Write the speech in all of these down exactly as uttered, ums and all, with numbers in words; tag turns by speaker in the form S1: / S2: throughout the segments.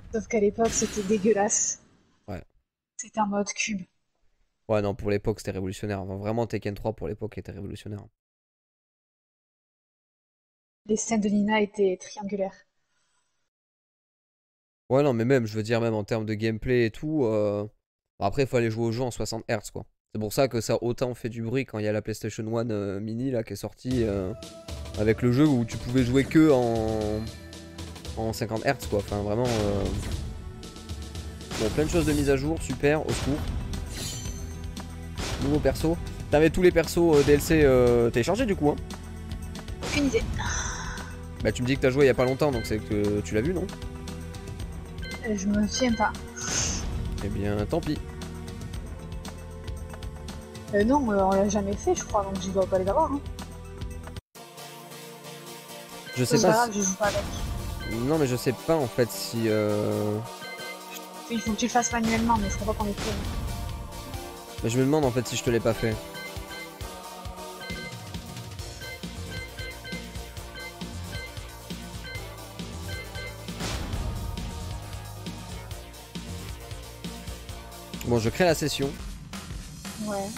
S1: Sauf qu'à l'époque, c'était dégueulasse.
S2: Ouais.
S1: C'était un mode cube.
S2: Ouais, non, pour l'époque, c'était révolutionnaire. Enfin, vraiment, Tekken trois pour l'époque était révolutionnaire.
S1: Les scènes de Nina étaient triangulaires.
S2: Ouais, non, mais même, je veux dire, même en termes de gameplay et tout. euh, bon, après, il fallait jouer au jeu en soixante hertz, quoi. C'est pour ça que ça a autant fait du bruit quand il y a la PlayStation un euh, mini là qui est sortie euh, avec le jeu où tu pouvais jouer que en, en cinquante hertz, quoi. Enfin, vraiment. euh, Bon, plein de choses de mise à jour, super, au secours. Nouveau perso. T'avais tous les persos euh, D L C euh, téléchargés du coup, hein.
S1: Aucune idée.
S2: Bah, tu me dis que t'as joué il y a pas longtemps, donc c'est que tu l'as vu, non?
S1: Euh, Je me souviens pas.
S2: Eh bien, tant pis.
S1: Euh, non, euh, on l'a jamais fait, je crois, donc je dois pas les avoir. Hein.
S2: Je sais
S1: C'est
S2: pas
S1: pas
S2: si...
S1: grave, je joue pas avec.
S2: Non, mais je sais pas en fait si... euh,
S1: Il faut que tu le fasses manuellement, mais je crois pas qu'on les fait.
S2: Mais je me demande en fait si je te l'ai pas fait. Bon, je crée la session.
S1: Ouais.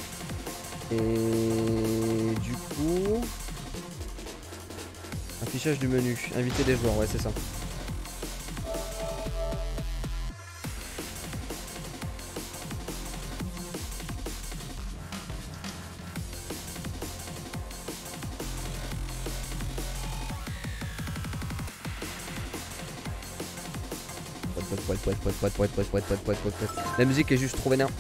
S2: Et du coup... Affichage du menu. Inviter des joueurs, ouais, c'est ça. Poète, poète, poète, poète, poète, poète, poète, poète, poète, poète, poète, poète. La musique est juste trop vénère.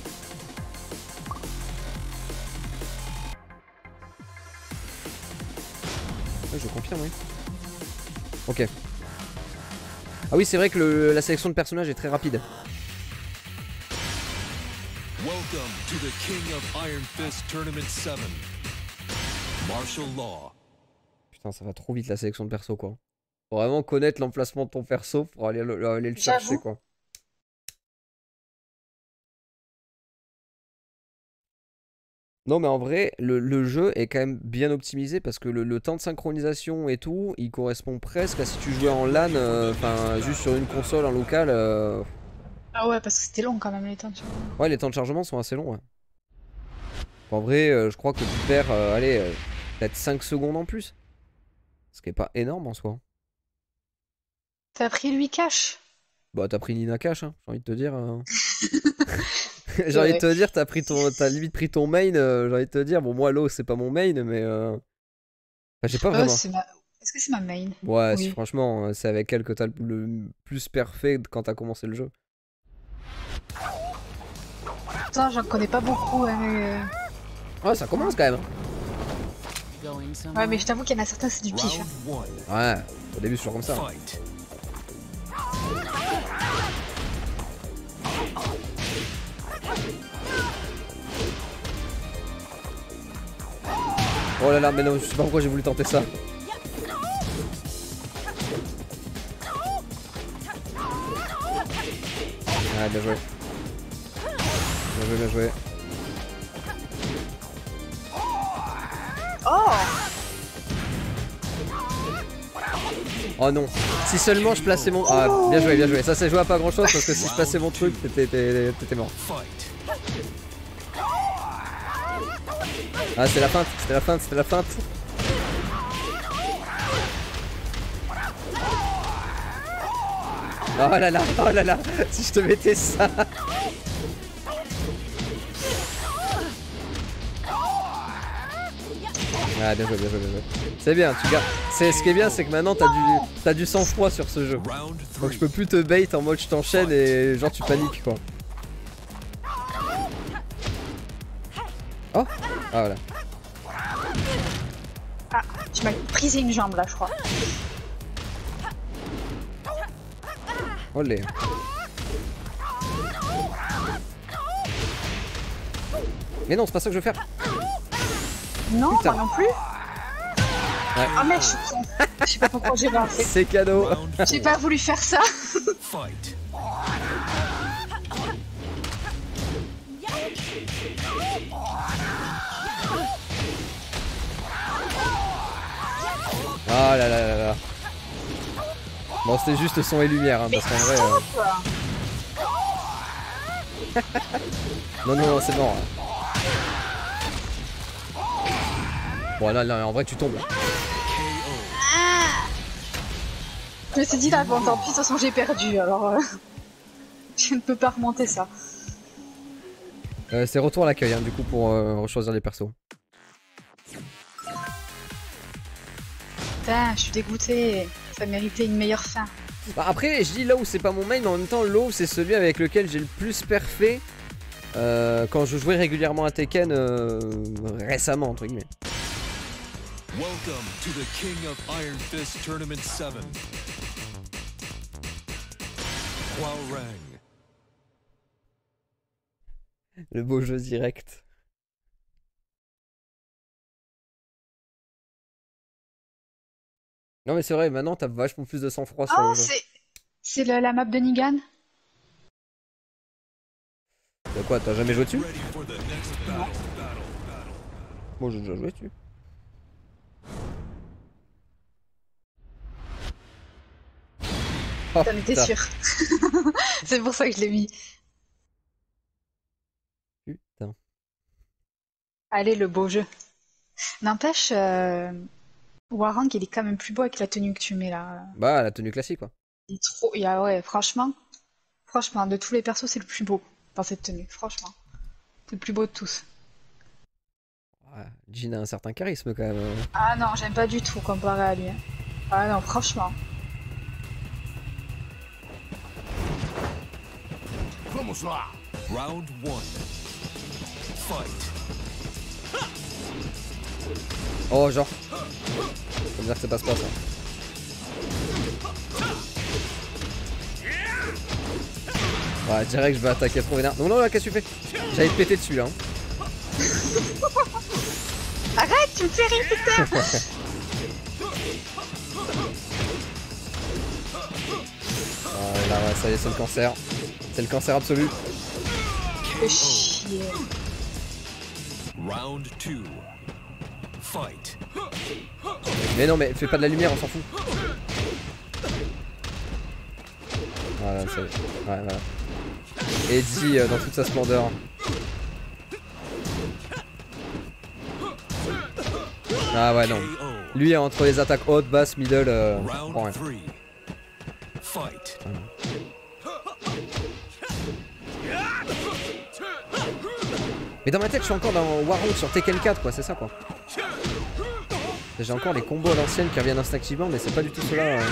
S2: Ouais, je confirme, oui. Ok. Ah oui, c'est vrai que le- la sélection de personnages est très rapide.
S3: Welcome to the King of Iron Fist Tournament seven. Martial Law.
S2: Putain, ça va trop vite la sélection de perso, quoi. Faut vraiment connaître l'emplacement de ton perso pour aller, le- aller le chercher,
S1: J'avoue.
S2: quoi. Non, mais en vrai, le, le jeu est quand même bien optimisé parce que le, le temps de synchronisation et tout, il correspond presque à si tu jouais en LAN, euh, enfin, juste sur une console en local. euh,
S1: Ah ouais, parce que c'était long quand même les temps. Tu vois.
S2: Ouais, les temps de chargement sont assez longs, ouais. En vrai, euh, je crois que tu perds, euh, allez, euh, peut-être cinq secondes en plus. Ce qui est pas énorme en soi.
S1: T'as pris lui cash.
S2: Bah, t'as pris Nina Cash, hein, j'ai envie de te dire. euh. J'ai
S1: C'est
S2: envie de
S1: vrai.
S2: te dire, t'as pris ton, t'as limite pris ton main. euh, j'ai envie de te dire, bon, moi, l'eau, c'est pas mon main, mais. euh, enfin, j'ai pas
S1: Euh,
S2: vraiment.
S1: c'est ma... Est-ce que c'est ma main?
S2: Ouais, si,
S1: Oui.
S2: franchement, euh, c'est avec elle que t'as le, le plus parfait quand t'as commencé le jeu.
S1: Putain, j'en connais pas beaucoup. Hein, mais...
S2: Ouais, ça commence quand même.
S1: Ouais, mais je t'avoue qu'il y en a certains, c'est du pif. Hein.
S3: Round one.
S2: Ouais, au début, c'est toujours comme ça.
S3: Fight.
S2: Oh là là, mais non, je sais pas pourquoi j'ai voulu tenter ça. Ouais, bien joué. Bien joué, bien joué.
S1: Oh!
S2: Oh non. Si seulement je plaçais mon... Ah, bien joué, bien joué. Ça, c'est joué à pas grand chose parce que si je plaçais mon truc, t'étais- t'étais t'étais mort.
S3: Fight.
S2: Ah, c'était la feinte, c'était la feinte, c'était la feinte. Oh là là, oh là là. Si je te mettais ça. Ah, bien joué, bien joué, bien joué. C'est bien, tu gardes. C'est ce qui est bien, c'est que maintenant t'as du, t'as du sang-froid sur ce jeu.
S3: Round
S2: Donc je
S3: three.
S2: peux plus te bait en mode je t'enchaîne et genre tu paniques quoi. Oh, ah voilà.
S1: Ah, tu m'as brisé une jambe là, je crois.
S2: Olé. Mais non, c'est pas ça que je veux faire.
S1: Non,
S2: Putain.
S1: moi non plus. Ah merde, je suis con. Je sais pas pourquoi j'ai lancé.
S2: C'est cadeau.
S3: Round
S1: J'ai
S3: four.
S1: pas voulu faire ça.
S3: Fight.
S2: Oh là là là là. Bon, c'était juste son et lumière, hein, parce qu'en vrai. Euh... non, non, non, c'est mort. Hein. Bon, là, là, en vrai, tu tombes.
S1: Ah, je me suis dit là, bon, tant pis, de toute façon, j'ai perdu, alors euh... je ne peux pas remonter ça.
S2: Euh, c'est retour à l'accueil, hein, du coup, pour euh, rechoisir les persos.
S1: Putain, je suis dégoûtée. Ça méritait une meilleure fin.
S2: Bah après, je dis Law c'est pas mon main, mais en même temps, Law c'est celui avec lequel j'ai le plus perfait euh, quand je jouais régulièrement à Tekken euh, récemment, entre guillemets.
S3: Welcome to the King of Iron Fist Tournament seven. Hwoarang.
S2: Le beau jeu direct. Non mais c'est vrai, maintenant t'as vachement plus de sang-froid sur
S1: Oh,
S2: le jeu.
S1: c'est... C'est la, la map de Nigan?
S2: De quoi, t'as jamais joué dessus?
S3: Ready for the next battle. Battle. Battle.
S2: Moi j'ai déjà joué dessus. Oh,
S1: T'en étais
S2: putain.
S1: sûr. C'est pour ça que je l'ai mis.
S2: Putain.
S1: Allez, le beau jeu. N'empêche, euh... Hwoarang, il est quand même plus beau avec la tenue que tu mets là.
S2: Bah la tenue classique quoi.
S1: Il est trop... Il y a... Ouais, franchement, franchement, de tous les persos, c'est le plus beau dans cette tenue, franchement. C'est le plus beau de tous.
S2: Ouais, Jin a un certain charisme quand même.
S1: Ah non, j'aime pas du tout comparé à lui. Hein. Ah non, franchement.
S3: Vamos lá. Round one. Fight.
S2: Oh genre. Ça veut dire que ça passe pas ça. Ouais, direct je vais attaquer trop vénère. Non non là qu'est-ce que tu fais? J'allais te péter dessus là. Hein.
S1: Arrête, tu me fais rire, putain.
S2: Ah, là ouais ça y est c'est le cancer. C'est le cancer absolu.
S1: Fais chier.
S3: Round two. Fight.
S2: Mais non mais fais pas de la lumière, on s'en fout. Voilà, c'est... Ouais, voilà. Eddie euh, dans toute sa splendeur. Ah ouais non. Lui entre les attaques hautes, basses, middle, euh,
S3: Round
S2: prend rien.
S3: three. Fight.
S2: Mais dans ma tête je suis encore dans Hwoarang sur Tekken quatre quoi, c'est ça quoi. J'ai encore les combos à l'ancienne qui reviennent instinctivement mais c'est pas du tout cela. Euh...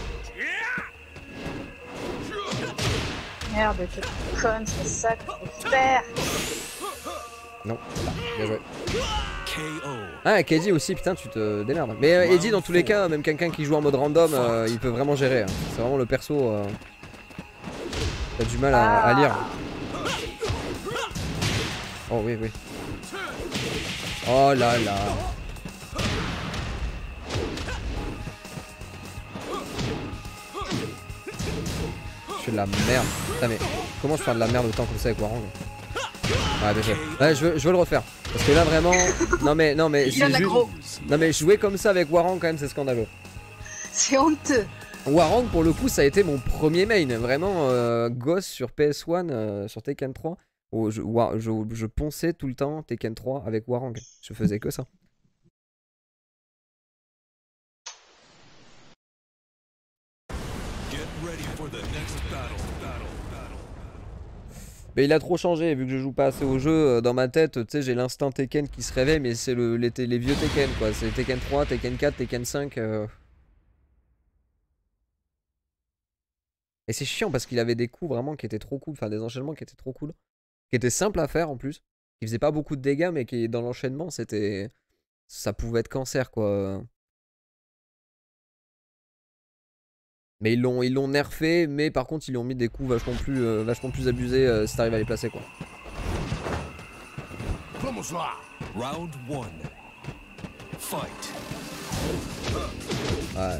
S1: Merde, quelle conne, c'est ça qu'il faut faire.
S2: Non, là, bien joué.
S3: K O.
S2: Ah, K D aussi, putain, tu te démerdes. Mais euh, Eddie, dans tous les cas, même quelqu'un qui joue en mode random, euh, il peut vraiment gérer. Hein. C'est vraiment le perso. Euh... T'as du mal à, à lire. Oh oui, oui. Oh là là. Je fais de la merde. Putain, mais comment je fais de la merde autant comme ça avec Hwoarang? Ouais, bien joué. Ouais, je veux, je veux le refaire. Parce que là, vraiment. Non, mais, non, mais,
S1: Il en a
S2: juste...
S1: gros.
S2: non, mais jouer comme ça avec Hwoarang, quand même, c'est scandaleux.
S1: C'est honteux.
S2: Hwoarang, pour le coup, ça a été mon premier main. Vraiment, euh, gosse sur P S un, euh, sur Tekken trois. Où je, je, je ponçais tout le temps Tekken trois avec Hwoarang. Je faisais que ça.
S3: Get ready for the next battle. Battle. Battle.
S2: Mais il a trop changé, vu que je joue pas assez au jeu. Dans ma tête, tu sais, j'ai l'instinct Tekken qui se réveille, mais c'est le, les, les vieux Tekken, quoi. C'est Tekken trois, Tekken quatre, Tekken cinq. Euh... Et c'est chiant parce qu'il avait des coups vraiment qui étaient trop cool, enfin des enchaînements qui étaient trop cool, qui étaient simples à faire en plus, qui faisaient pas beaucoup de dégâts, mais qui dans l'enchaînement c'était, ça pouvait être cancer quoi. Mais ils l'ont ils l'ont nerfé, mais par contre ils lui ont mis des coups vachement plus euh, vachement plus abusés euh, si t'arrives à les placer quoi.
S3: Vamos lá. Round one. Fight.
S2: Ouais.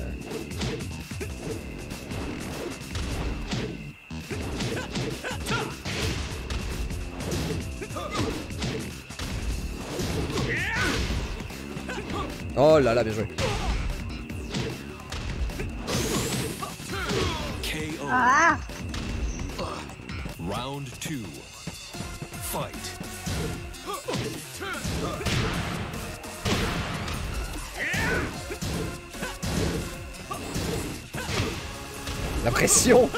S2: Oh là là, bien joué.
S1: Ah!
S3: Round two. Fight.
S2: La pression.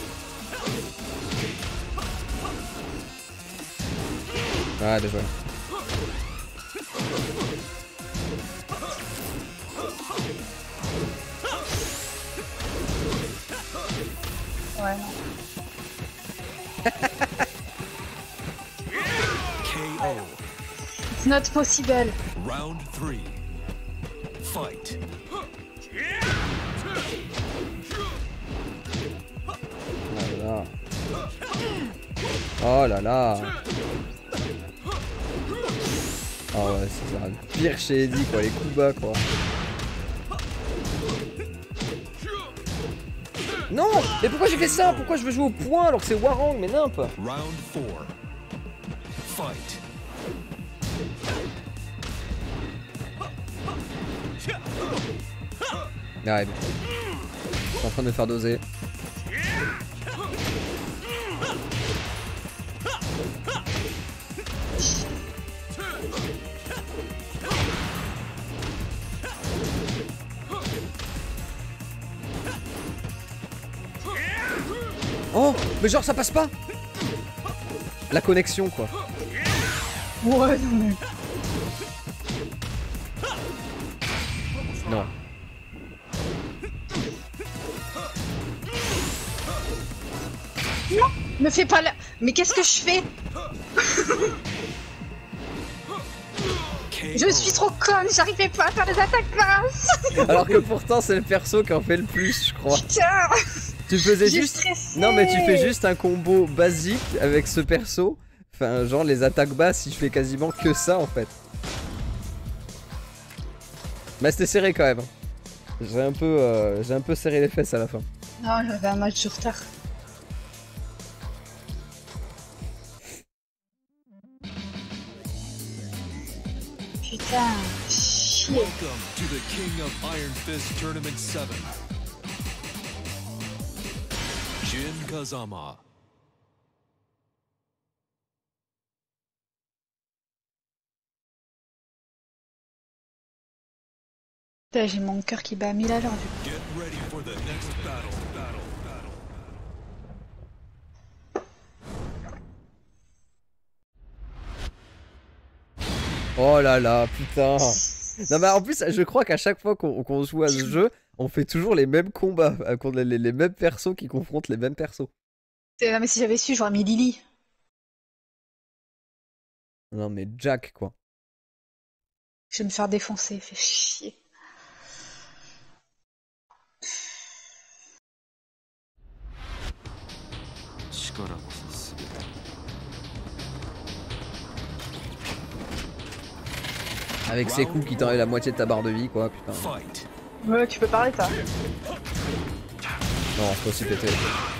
S2: Ah, déjà.
S1: Ouais, non.
S3: K O.
S1: It's not possible.
S3: Round three. Fight.
S2: Oh là là. Oh là là. Oh ouais, c'est ça. Le pire chez Eddie quoi, les coups bas quoi. Non! Mais pourquoi j'ai fait ça? Pourquoi je veux jouer au point alors que c'est Warang? Mais nimp!
S3: Round four. Fight.
S2: Ouais, mais... je suis en train de me faire doser. Oh, mais genre ça passe pas. La connexion quoi.
S1: Ouais, non mais...
S2: Non.
S1: Non, me fais pas la... Mais qu'est-ce que je fais? Je suis trop conne, j'arrivais pas à faire les attaques basses.
S2: Alors que pourtant c'est le perso qui en fait le plus je crois.
S1: Putain.
S2: Tu faisais
S1: J'ai
S2: juste...
S1: stressé.
S2: Non mais tu fais juste un combo basique avec ce perso. Enfin genre les attaques basses il fait quasiment que ça en fait. Mais c'était serré quand même. J'ai un peu euh, j'ai un peu serré les fesses à la fin.
S1: Non, j'avais un match de retard. Putain, chier.
S3: Welcome to the King of Iron Fist Tournament seven. Jin Kazama.
S1: Putain, j'ai mon cœur qui bat à mille à l'heure du coup.
S3: Get ready for the next battle. Battle. Battle.
S2: Oh là là, putain. Non mais en plus je crois qu'à chaque fois qu'on qu'on joue à ce jeu, on fait toujours les mêmes combats, contre les, les mêmes persos qui confrontent les mêmes persos.
S1: Non mais si j'avais su, j'aurais mis Lily.
S2: Non mais Jack quoi.
S1: Je vais me faire défoncer, fait chier.
S2: Avec ses coups qui t'enlèvent la moitié de ta barre de vie quoi, putain.
S3: Fight.
S1: Ouais, tu peux parler toi.
S2: Non, faut aussi péter.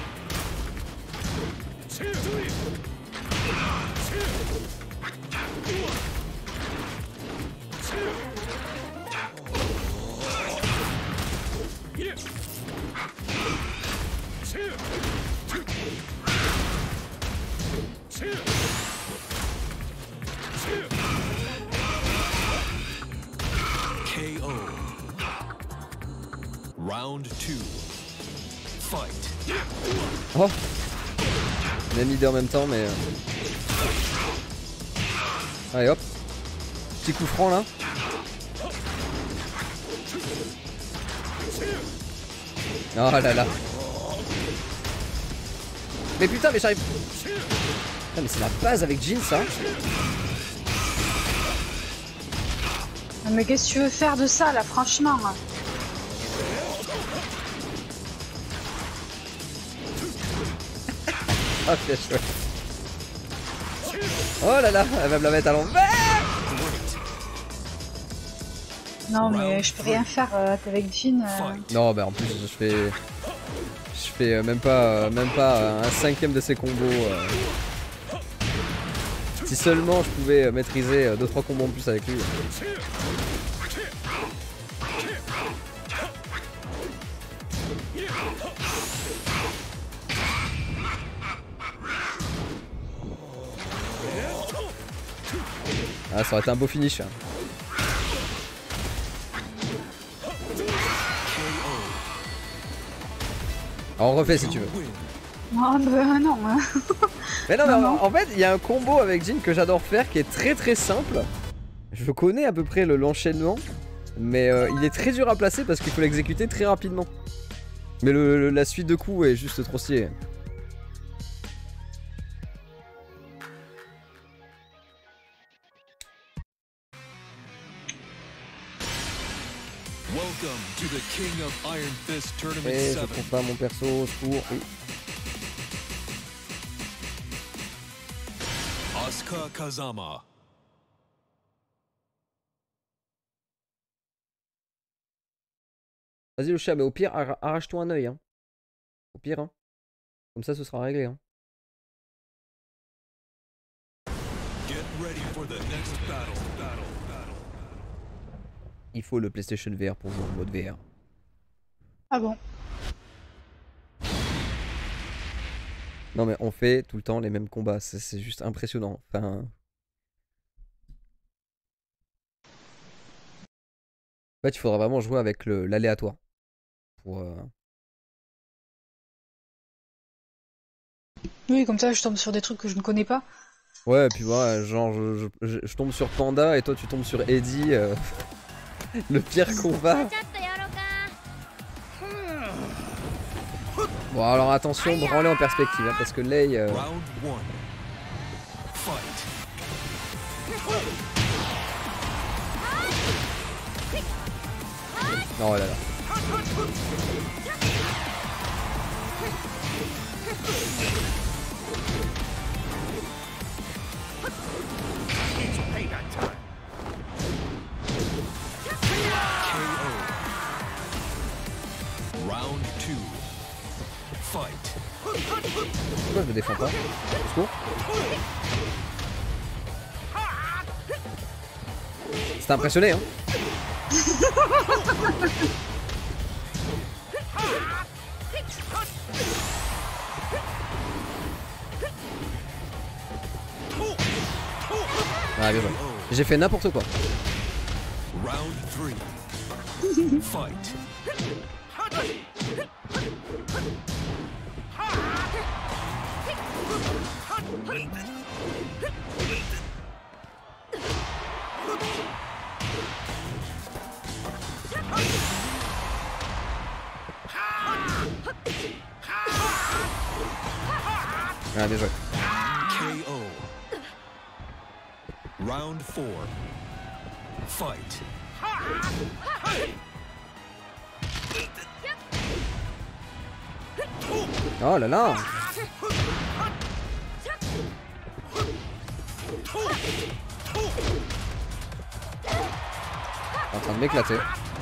S3: K O. Round two. Fight.
S2: Oh. On a mis deux en même temps mais... Allez hop. Petit coup franc là. Oh là là. Mais putain mais j'arrive... Putain mais c'est la base avec Jin ça.
S1: Mais qu'est-ce que tu veux faire de ça là, franchement?
S2: Oh c'est chouette. Oh là là, elle va me la mettre à l'envers.
S1: Non mais je peux rien faire euh, avec Jin. Euh...
S2: Non bah en plus je fais... Je fais euh, même pas euh, même pas euh, un cinquième de ses combos. Euh... Si seulement je pouvais euh, maîtriser deux trois combos en plus avec lui. Ah, ça aurait été un beau finish. Hein. Alors on refait si tu veux.
S1: Non, bah, non. Hein.
S2: Mais non, mais
S1: Non,
S2: en,
S1: non.
S2: en fait, il y a un combo avec Jin que j'adore faire qui est très très simple. Je connais à peu près le- l'enchaînement, mais euh, il est très dur à placer parce qu'il faut l'exécuter très rapidement. Mais le, le- la suite de coups est juste trop stylée.
S3: Welcome to the King of Iron Fist Tournament
S2: Et je
S3: seven.
S2: trouve pas mon perso, au secours. Oui.
S3: Asuka Kazama.
S2: Vas-y le chat, mais au pire, arra- arrache-toi un œil. Hein. Au pire, hein. Comme ça, ce sera réglé. Hein.
S3: Get ready for the next battle. Battle. Battle.
S2: Il faut le PlayStation V R pour jouer en mode V R.
S1: Ah bon.
S2: Non mais on fait tout le temps les mêmes combats, c'est c'est juste impressionnant. Enfin... En fait, il faudra vraiment jouer avec le- l'aléatoire. Pour... euh,
S1: Oui, comme ça, je tombe sur des trucs que je ne connais pas.
S2: Ouais, et puis voilà, genre je, je- je- je tombe sur Panda et toi tu tombes sur Eddie. euh, Le pire combat. Bon alors attention, branlez en perspective, hein, parce que Lei... euh,
S3: Round one. Fight.
S2: Oh là là.
S3: Round two. Fight.
S2: Pourquoi je me défends pas? Au secours. C'est impressionné hein. Ah bien joué. J'ai fait n'importe quoi.
S3: Round three. Fight.
S2: Ah bien joué.
S3: K O. Round four. Fight.
S2: Oh là là. En train de m'éclater.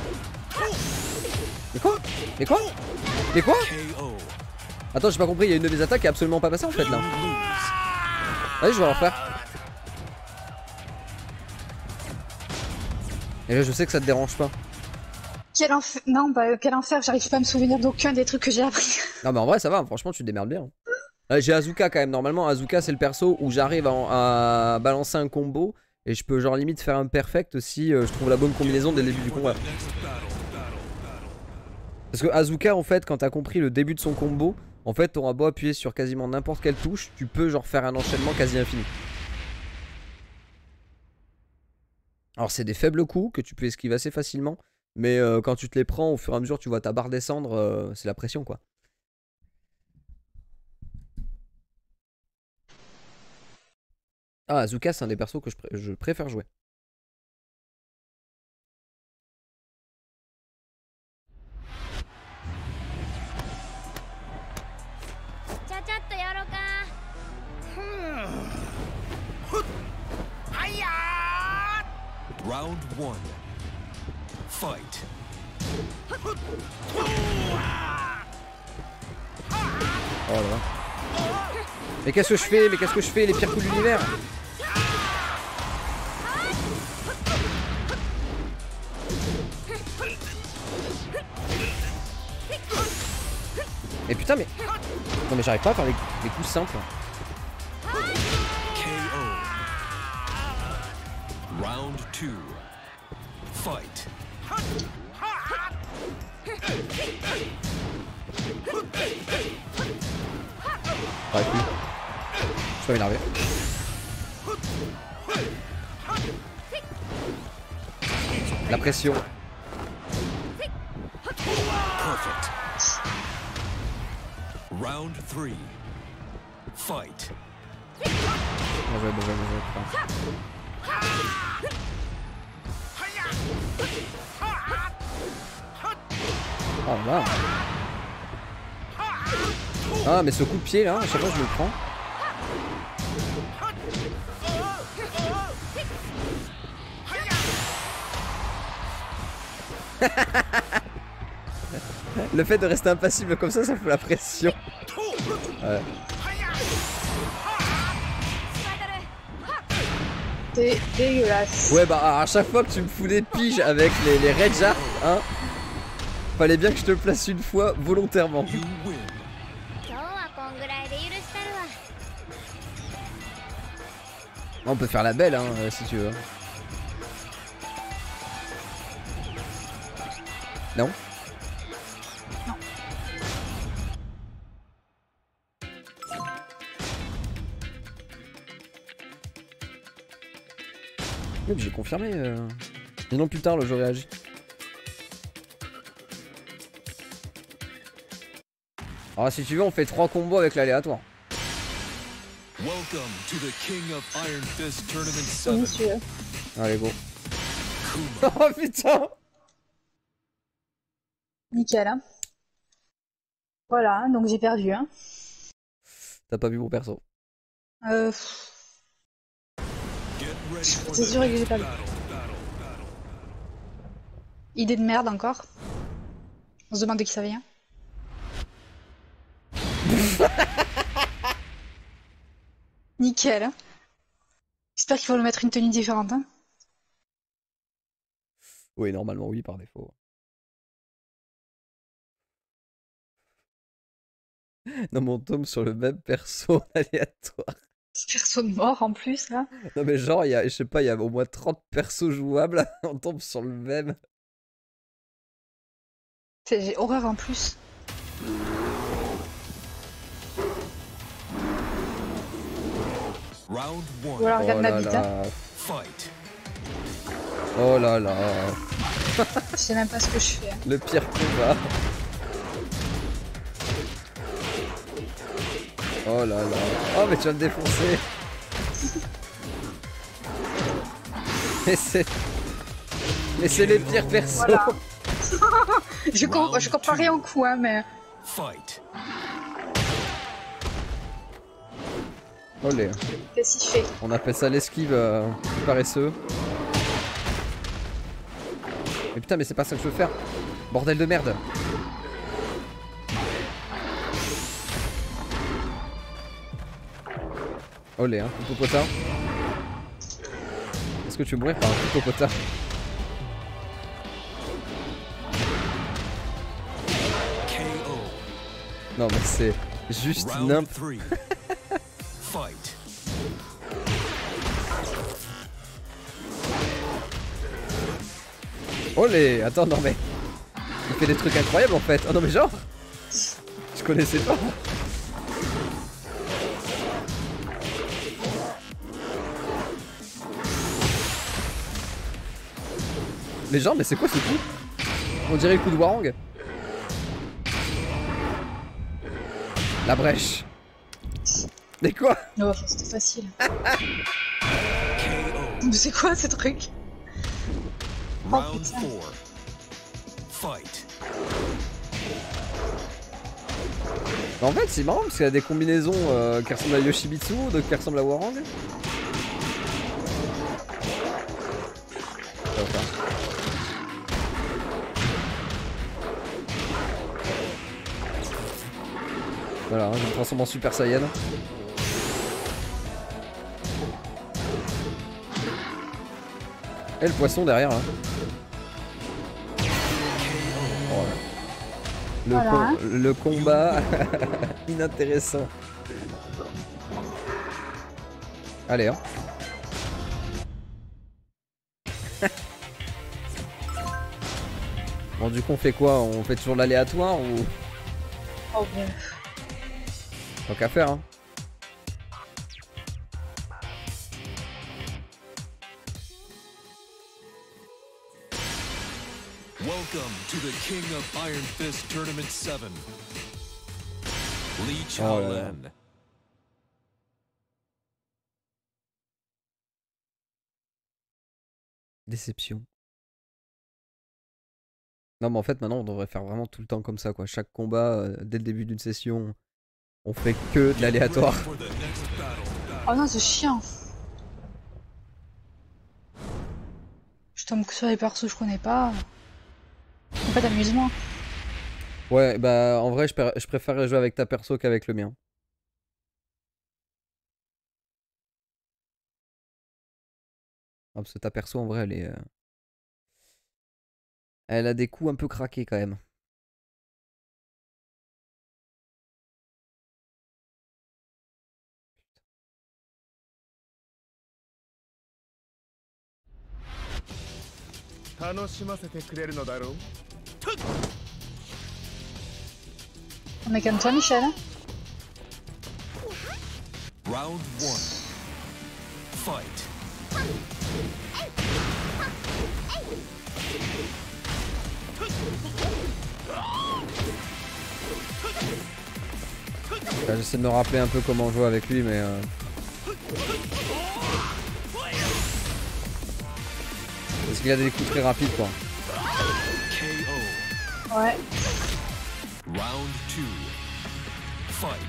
S2: Mais quoi? Mais quoi? Mais quoi?
S3: K O.
S2: Attends, j'ai pas compris, il y a une de mes attaques qui est absolument pas passée en fait là. Vas-y, je vais en refaire. Et là, je sais que ça te dérange pas.
S1: Quel enfer. Non, bah, quel enfer, j'arrive pas à me souvenir d'aucun des trucs que j'ai appris.
S2: Non, mais en vrai, ça va, franchement, tu te démerdes bien. Là, j'ai Azuka quand même. Normalement, Azuka, c'est le perso où j'arrive à, à balancer un combo et je peux, genre, limite faire un perfect si euh, je trouve la bonne combinaison dès le début du combat. Parce que Azuka, en fait, quand t'as compris le début de son combo, en fait, t'auras beau appuyer sur quasiment n'importe quelle touche, tu peux, genre, faire un enchaînement quasi infini. Alors, c'est des faibles coups que tu peux esquiver assez facilement. Mais euh, quand tu te les prends, au fur et à mesure, tu vois ta barre descendre, euh, c'est la pression, quoi. Ah, Azuka, c'est un des persos que je, pr je préfère jouer.
S3: Round one. Fight.
S2: Oh là là. Mais qu'est-ce que je fais? Mais qu'est-ce que je fais? Les pires coups de l'univers. Et putain mais... Non mais j'arrive pas à faire les, les coups simples.
S3: K O. Round two. Fight.
S2: J'aurais pu. Je suis pas énervé. La pression.
S3: Perfect. Round three. Fight.
S2: Bien joué, bien joué, bien joué, putain. Oh là. Ah mais ce coup de pied là, à chaque fois je le prends. Le fait de rester impassible comme ça, ça fout la pression. Ouais.
S1: C'est dégueulasse.
S2: Ouais bah à chaque fois que tu me fous des piges avec les, les Red Jar, hein, fallait bien que je te place une fois volontairement.
S3: You win.
S2: On peut faire la belle hein, euh, si tu veux. Non?
S1: Non.
S2: Oui, j'ai confirmé. Euh... Et non plus tard, le jeu réagit. Alors si tu veux, on fait trois combos avec l'aléatoire.
S3: Welcome to the King of Iron Fist Tournament
S1: C'est
S3: seven.
S1: monsieur.
S2: Allez, go.
S3: Kuma.
S2: Oh putain!
S1: Nickel. Hein. Voilà, donc j'ai perdu. Hein.
S2: T'as pas vu mon perso.
S1: Euh,
S3: Get ready for
S1: C'est
S3: the
S1: sûr que j'ai
S3: next
S1: pas vu.
S3: battle, battle, battle.
S1: idée de merde encore. On se demande de qui ça vient. Nickel. Hein. J'espère qu'il faut lui mettre une tenue différente. Hein.
S2: Oui, normalement, oui, par défaut. Non, mais on tombe sur le même perso aléatoire.
S1: Personne mort en plus là.
S2: Non, mais genre, il y a, je sais pas, il y a au moins trente persos jouables. On tombe sur le même.
S1: J'ai horreur en plus.
S3: Round one.
S1: Voilà, regarde
S2: Oh
S1: ma
S2: là
S1: bite.
S2: là.
S1: Hein.
S3: Fight.
S2: Oh là là.
S1: Je sais même pas ce que je fais. Hein.
S2: Le pire combat. Oh là là. Oh, mais tu vas me défoncer. Mais c'est. Mais c'est les pires persos.
S1: Voilà. je, com je comprends rien au coup, hein, mais.
S3: Fight.
S2: Olé.
S1: Qu'est-ce qu'il fait?
S2: On appelle ça l'esquive euh, paresseux. Mais putain, mais c'est pas ça que je veux faire. Bordel de merde. Olé, hein, hippopotame. Est-ce que tu veux mourir par un hippopotame?
S3: K O.
S2: Non, mais c'est juste
S3: Round
S2: nimp.
S3: three. Fight.
S2: Olé, attends, non mais. Il fait des trucs incroyables en fait. Oh non, mais genre. Je connaissais pas. Mais genre, mais c'est quoi ce coup? On dirait le coup de Warang. La brèche. Mais quoi?
S1: Oh, c'était facile.
S3: K O.
S1: Mais c'est quoi ce truc?
S3: Round
S1: putain.
S3: four. Fight.
S2: En fait, c'est marrant parce qu'il y a des combinaisons euh, qui ressemblent à Yoshimitsu, d'autres qui ressemblent à Warang. Ça va faire. Voilà, hein, je me transforme en Super Saiyan. Et le poisson derrière là. Oh, là. Le,
S1: Voilà,
S2: com-
S1: hein.
S2: le combat inintéressant. Allez, hein. Bon, du coup, on fait quoi? On fait toujours l'aléatoire ou.
S1: Oh bien.
S2: Tant qu'à faire, hein.
S3: Welcome to the King of Iron Fist Tournament seven. Lee
S2: Oh là là.
S3: Chaolan.
S2: Déception. Non, mais en fait, maintenant, on devrait faire vraiment tout le temps comme ça, quoi. Chaque combat, euh, dès le début d'une session, on fait que de l'aléatoire.
S3: For the next battle.
S1: Oh non, c'est chiant. Je tombe que sur les persos que je connais pas. C'est pas d'amusement.
S2: Ouais, bah, en vrai, je, pr- je préférerais jouer avec ta perso qu'avec le mien. Ah, parce que ta perso, en vrai, elle est. euh, Elle a des coups un peu craqués quand même.
S1: On est comme toi, Michel. Hein.
S3: Round one. Fight.
S2: Là, j'essaie de me rappeler un peu comment jouer avec lui, mais. Euh... Parce qu'il a des coups très rapides, quoi.
S3: K O.
S1: Ouais.
S3: Round two. Fight.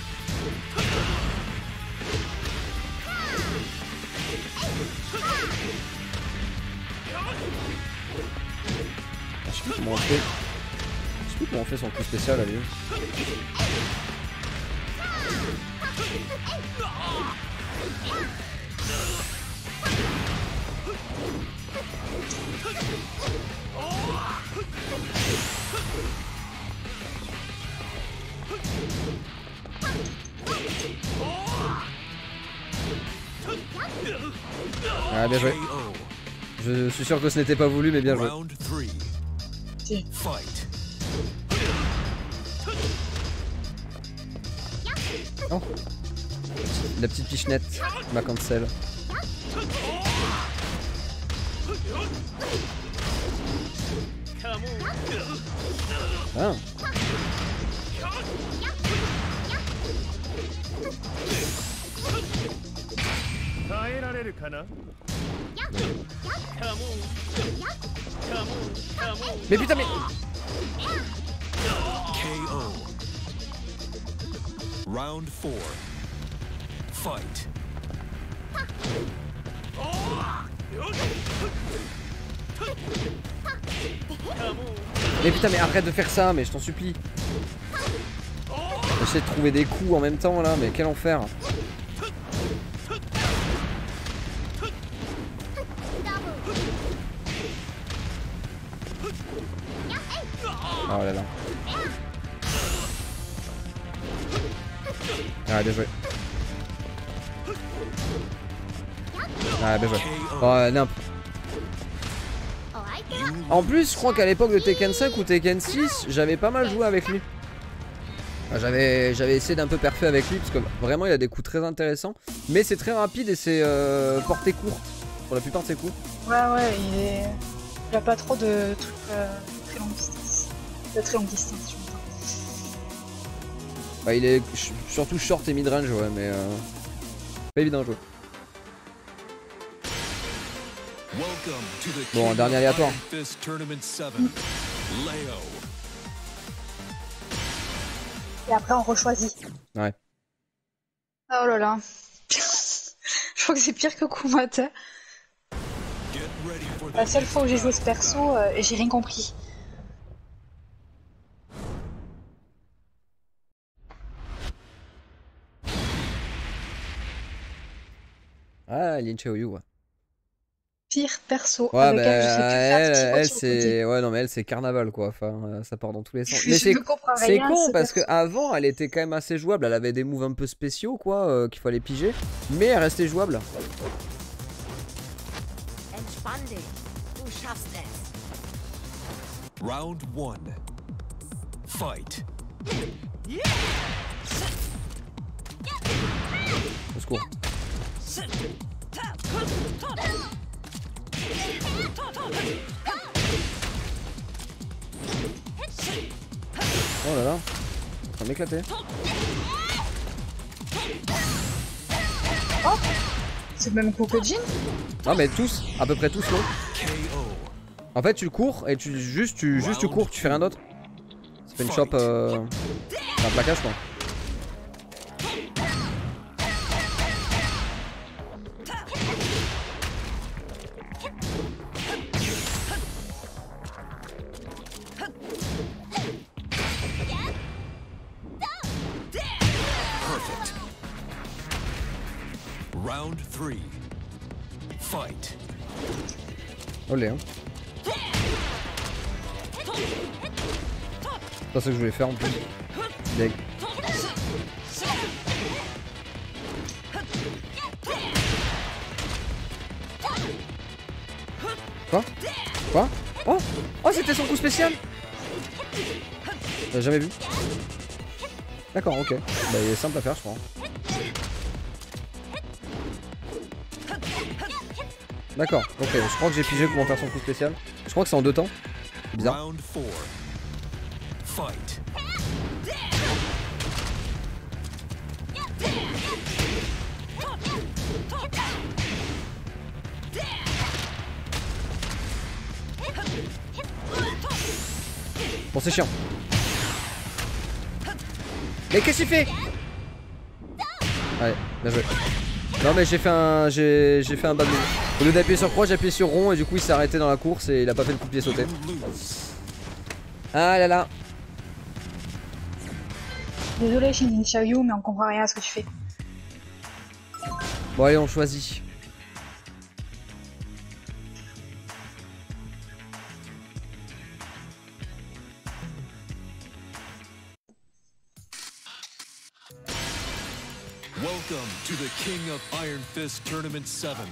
S2: Je sais plus comment on fait. Je sais plus comment on fait son coup spécial à lui. Ah, bien joué.
S3: K O.
S2: Je suis sûr que ce n'était pas voulu, mais bien joué.
S3: Round three.
S1: Si.
S3: Fight.
S2: Oh. La petite pichenette m'a cancel. Ah. Mais putain, mais.
S3: K O. Round four. Fight.
S2: Mais putain, mais arrête de faire ça, mais je t'en supplie. J'essaie de trouver des coups en même temps là, mais quel enfer. Oh là là. Ah, bien joué. Ah, bien joué. Oh, nimp. En plus, je crois qu'à l'époque de Tekken cinq ou Tekken six, j'avais pas mal joué avec lui. J'avais j'avais essayé d'un peu parfait avec lui parce que vraiment il a des coups très intéressants. Mais c'est très rapide et c'est euh, portée courte pour la plupart de ses coups.
S1: Ouais, ouais, il est. Il a pas trop de trucs euh, très longue distance. De très longue distance, tu m'entends.
S2: Bah, il est ch- surtout short et mid-range, ouais, mais euh, pas évident à jouer.
S3: Welcome to the
S2: Bon, un
S3: King
S2: dernier
S3: of
S2: aléatoire.
S3: Iron Fist Tournament seven. Leo.
S1: Et après, on rechoisit.
S2: Ouais.
S1: Oh là là. Je crois que c'est pire que Kumata.
S3: Get ready for the
S1: La seule
S3: next
S1: fois où j'ai joué ce
S3: battle.
S1: perso, euh, j'ai rien compris.
S2: Ah, Lin Xiaoyu, ouais.
S1: Pire perso.
S2: Ouais,
S1: avec
S2: bah,
S1: elle, je sais plus faire
S2: elle,
S1: ce qu'il faut
S2: elle
S1: sur le côté.
S2: c'est. Ouais, non, mais elle, c'est carnaval, quoi. Enfin, euh, ça part dans tous les sens.
S1: Je
S2: Mais c'est
S1: ne comprends
S2: c'est
S1: rien à
S2: con
S1: ce
S2: parce
S1: perso.
S2: qu'avant, elle était quand même assez jouable. Elle avait des moves un peu spéciaux, quoi, euh, qu'il fallait piger. Mais elle restait jouable.
S4: Entspann dich. Du schaffst es.
S3: Round one. Fight.
S2: Au secours. Oh là là, ça va m'éclater.
S1: Oh, c'est le même coup que Jin.
S2: Non mais tous, à peu près tous non.
S3: K O.
S2: En fait tu cours et tu juste tu juste tu cours, tu fais rien d'autre. Ça fait une chope, euh... c'est un plaquage quoi.
S3: Perfect. Round three. Fight.
S2: Olé hein. C'est pas ça que je voulais faire en plus. Deg. Quoi? Quoi? Oh! Oh c'était son coup spécial! J'avais jamais vu. D'accord, ok. Bah il est simple à faire je crois. D'accord, ok, je crois que j'ai pigé comment faire son coup spécial. Je crois que c'est en deux temps. C'est bizarre.
S3: Round four. Fight.
S2: Bon c'est chiant. Mais qu'est-ce qu'il fait? Allez, bien joué. Non mais j'ai fait un j'ai j'ai fait un bad move. Au lieu d'appuyer sur croix, j'ai appuyé sur rond et du coup il s'est arrêté dans la course et il a pas fait le coup de pied sauté. Ah là là.
S1: Désolé Shinjin Xiaoyu, mais on comprend rien à ce que tu fais.
S2: Bon allez on choisit.
S3: Welcome to the King of Iron Fist Tournament seven.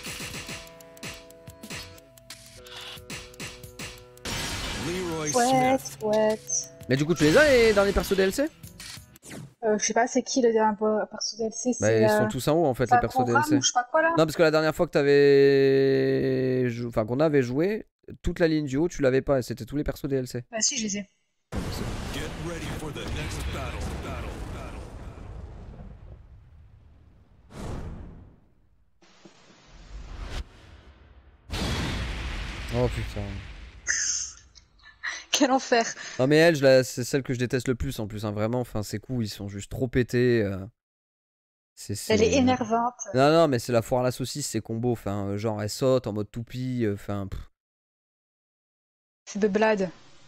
S3: Leroy
S1: Ouais,
S3: Smith.
S1: ouais.
S2: Mais du coup tu les as les derniers persos D L C?
S1: Euh, je sais pas, c'est qui le dernier perso D L C?
S2: Bah ils sont tous en haut en fait les persos D L C.
S1: Ou je sais pas quoi là.
S2: Non parce que la dernière fois que t'avais jou... enfin qu'on avait joué, toute la ligne du haut tu l'avais pas et c'était tous les persos D L C.
S1: Bah si, je les ai.
S3: Get ready for the next battle. Battle. Battle.
S2: Oh putain.
S1: Quel enfer.
S2: Non mais elle, je la... c'est celle que je déteste le plus en plus, hein, vraiment, enfin ses coups ils sont juste trop pétés. Euh... C'est, c'est...
S1: Elle est énervante.
S2: Non non mais c'est la foire à la saucisse ces combos, enfin euh, genre elle saute en mode toupie, enfin... Euh,
S1: c'est de blade.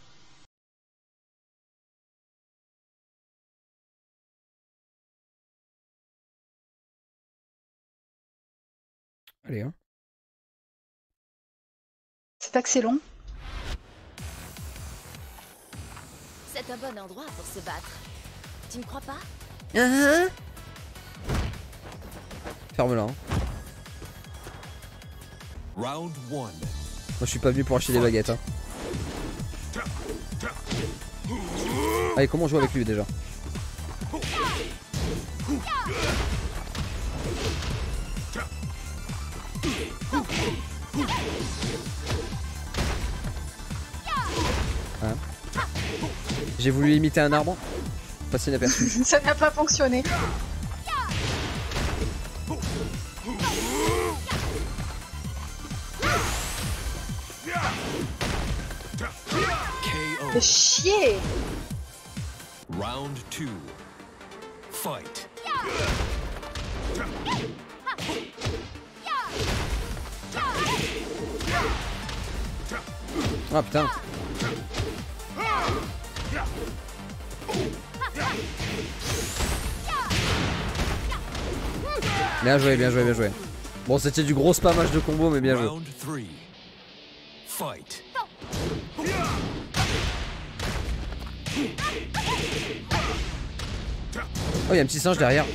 S2: Allez hein.
S1: C'est pas que c'est long.
S4: C'est un bon endroit pour se battre. Tu ne crois pas?
S2: Uh-huh. Ferme-la. Hein.
S3: Round one.
S2: Moi je suis pas venu pour acheter des baguettes. Hein. Allez, comment on joue avec lui déjà? Hein? J'ai voulu imiter un arbre. Passer inaperçu.
S1: Ça n'a pas fonctionné.
S3: K O.
S1: Fais chier.
S3: Round two. Fight.
S2: Ah putain. Bien joué, bien joué, bien joué. Bon, c'était du gros spammage de combo, mais bien joué.
S3: Round three. Fight.
S2: Oh, il y a un petit singe derrière.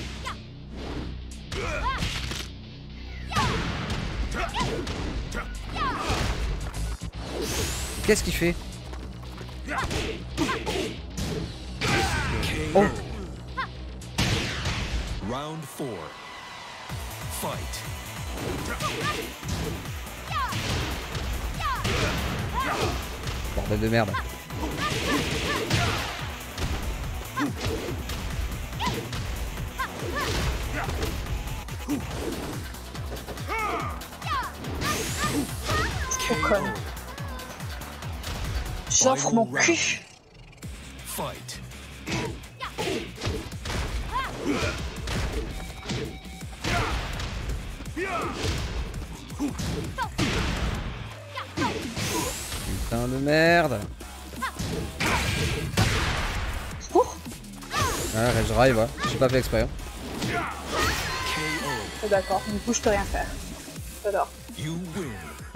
S2: Qu'est-ce qu'il fait? Oh.
S3: Round four. Fight.
S2: Bordel de merde.
S1: Trop con. J'offre mon cul.
S3: Fight.
S2: Putain de merde.
S1: Oh,
S2: Ah, Rage Drive, ouais. J'ai pas fait exprès. Hein.
S1: oh, d'accord, du coup je peux rien faire. J'adore.
S3: You win.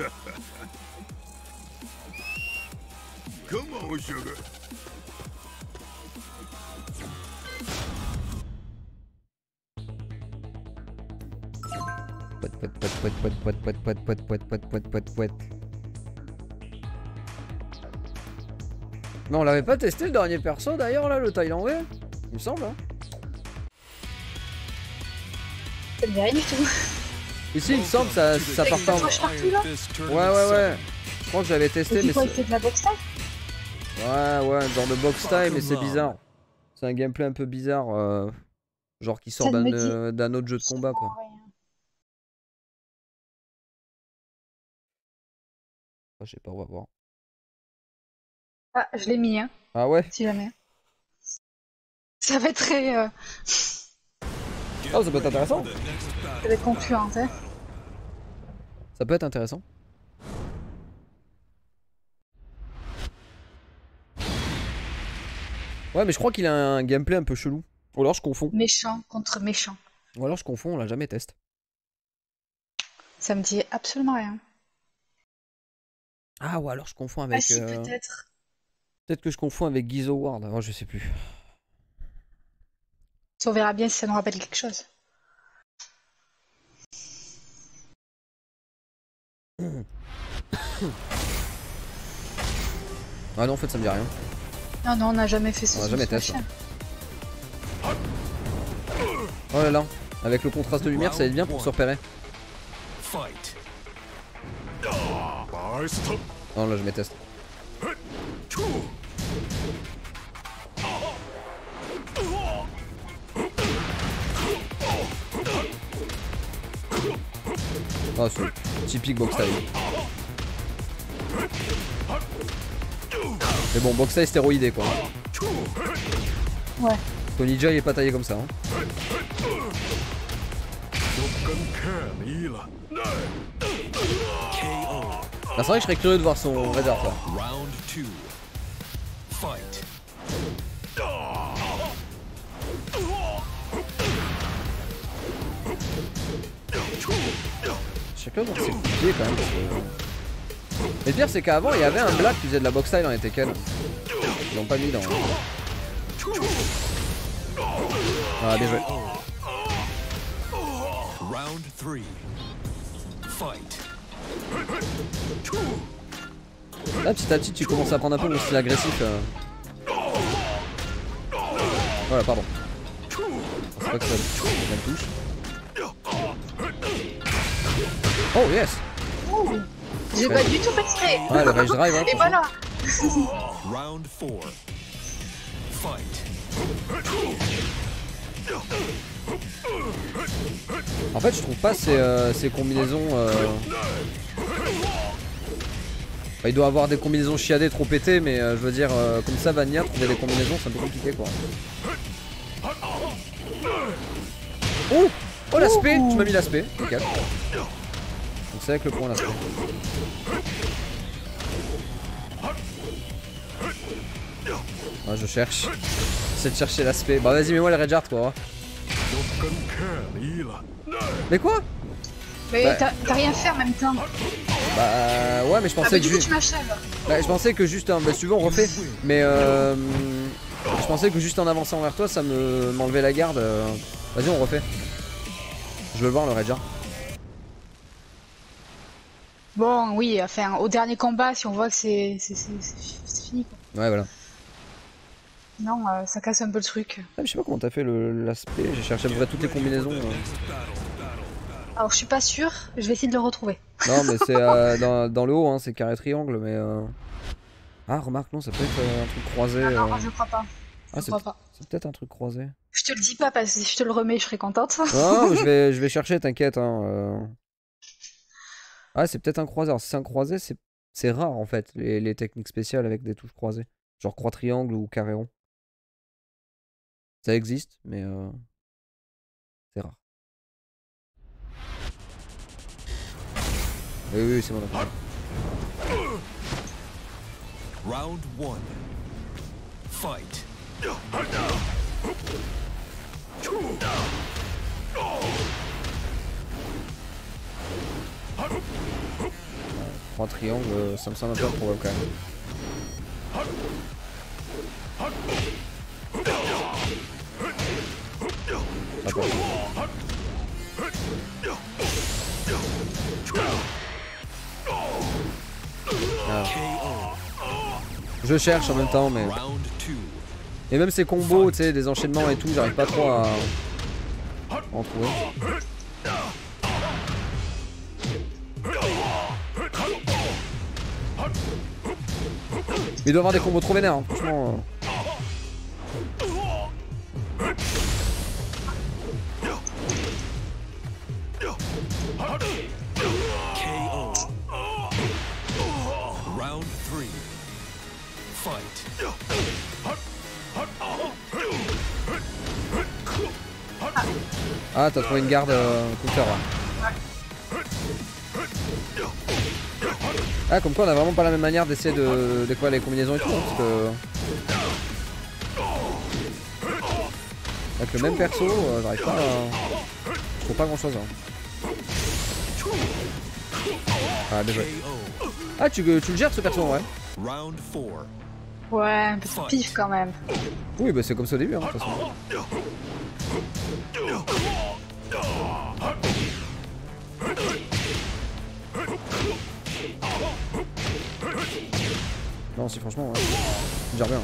S5: Come on, sugar.
S2: Pouet, pouet, pouet, pouet, pouet, pouet, pouet, pouet, pouet, pouet, pouet, pouet, pouet, pouet. Mais on l'avait pas testé le dernier perso d'ailleurs là, le thaïlandais. Il me semble. Hein.
S1: Ça me dit rien du tout.
S2: Ici il me semble ça, ça part en... Ouais ouais ouais. Je crois que j'avais testé
S1: Et
S2: mais
S1: quoi, il
S2: c'est...
S1: fait de la boxe time?
S2: Ouais ouais, genre de box time mais c'est bizarre. C'est un gameplay un peu bizarre. Euh... Genre qui sort
S1: Ça
S2: d'un
S1: me dit-
S2: euh, d'un autre jeu de combat quoi.
S1: Rien.
S2: Oh, je sais pas, on va voir.
S1: Ah, je l'ai mis, hein,
S2: Ah ouais?
S1: si jamais. Ça va être très... Euh...
S2: Oh ça peut être intéressant.
S1: Ça va être concluant, hein.
S2: Ça peut être intéressant. Ouais mais je crois qu'il a un gameplay un peu chelou. Ou alors je confonds.
S1: Méchant contre méchant.
S2: Ou alors je confonds, on l'a jamais testé.
S1: Ça me dit absolument rien.
S2: Ah ou alors je confonds
S1: Ah
S2: avec...
S1: si,
S2: euh,
S1: peut-être.
S2: Peut-être que je confonds avec Gizo Ward. Oh, je sais plus.
S1: On verra bien si ça nous rappelle quelque chose.
S2: Ah non en fait ça me dit rien.
S1: Non, non, on n'a jamais fait ça.
S2: On a
S1: sur
S2: jamais
S1: ce
S2: testé.
S1: machin.
S2: Oh là là. Avec le contraste de lumière ça aide bien pour se repérer.
S3: Fight.
S2: Non là je me teste. Oh c'est typique box style. Mais bon box style stéroïdé quoi.
S1: Ouais.
S2: Tony Jaa il est pas taillé comme ça. Hein. Bah, c'est vrai que je serais curieux de voir son radar là.
S3: Round two. Fight.
S2: Je sais pas voir c'est compliqué quand même parce que... Et le pire c'est qu'avant il y avait un black qui faisait de la box style dans les Tekken. Ils l'ont pas mis dans... Ah bien joué.
S3: Round three. Fight.
S2: Là petit à petit tu commences à prendre un peu mon style agressif. Euh... Voilà pardon. C'est pas que ça, ça me touche. Oh yes.
S1: Ouh, j'ai pas du tout fait exprès.
S2: Ouais le rage drive hein.
S1: Et voilà.
S3: Round four. Fight.
S2: En fait je trouve pas ces, euh, ces combinaisons euh... Bah, il doit avoir des combinaisons chiadées trop pétées mais euh, je veux dire euh, comme ça Vanilla trouver des combinaisons c'est un peu compliqué quoi. Oh. Oh l'aspect, tu m'as mis l'aspect, nickel. Donc c'est avec le point l'aspect. Ah je cherche. J'essaie de chercher l'aspect. Bah vas-y mets-moi le Redjart quoi. Mais quoi?
S1: Mais
S2: Bah.
S1: t'as rien fait en même temps.
S2: Bah ouais mais je
S1: Ah
S2: pensais
S1: bah
S2: que
S1: du coup
S2: ju-
S1: tu m'achèves.
S2: bah, je pensais que juste un... Bah si tu veux on refait. Mais euh... je pensais que juste en avançant vers toi ça me m'enlevait la garde. euh. Vas-y on refait. Je veux le voir le Redjart.
S1: Bon oui, enfin au dernier combat si on voit que c'est c'est c'est- c'est fini quoi.
S2: Ouais, voilà.
S1: Non, euh, ça casse un peu le truc.
S2: Ah, je sais pas comment t'as fait l'aspect, j'ai cherché à peu près toutes les combinaisons. Euh.
S1: Alors je suis pas sûre, je vais essayer de le retrouver.
S2: Non, mais c'est euh, dans, dans le haut, hein, c'est carré triangle, mais. Euh... Ah, remarque, non, ça peut être euh, un truc croisé.
S1: Ah non,
S2: euh...
S1: je crois pas. Je
S2: Ah,
S1: crois pas.
S2: c'est peut-être un truc croisé.
S1: Je te le dis pas parce que si je te le remets, je serai contente.
S2: Non, mais je vais, je vais chercher, t'inquiète. Hein, euh... Ah, c'est peut-être un croisé. Alors, si c'est un croisé, c'est rare en fait, les, les techniques spéciales avec des touches croisées. Genre croix triangle ou carré rond. Ça existe, mais euh... c'est rare. Oui, oui, c'est bon.
S3: Round one. Fight.
S2: Trois triangles, ça me semble un peu probable quand même. Ah. Je cherche en même temps, mais. Et même ces combos, tu sais, des enchaînements et tout, j'arrive pas trop à en trouver. Il doit y avoir des combos trop vénères, hein, franchement.
S3: Round three. Fight.
S2: Ah, t'as trouvé une garde euh, counter là. Ah, comme quoi on a vraiment pas la même manière d'essayer de découvrir les combinaisons et tout, hein, parce que avec le même perso, euh, j'arrive pas à... Je trouve pas grand chose. Hein. Ah, désolé. Ah, tu, tu le gères ce perso, ouais.
S1: Ouais, un peu de pif quand même.
S2: Oui, bah c'est comme ça au début, hein, de toute façon. Non, si franchement, ouais. Tu gères bien.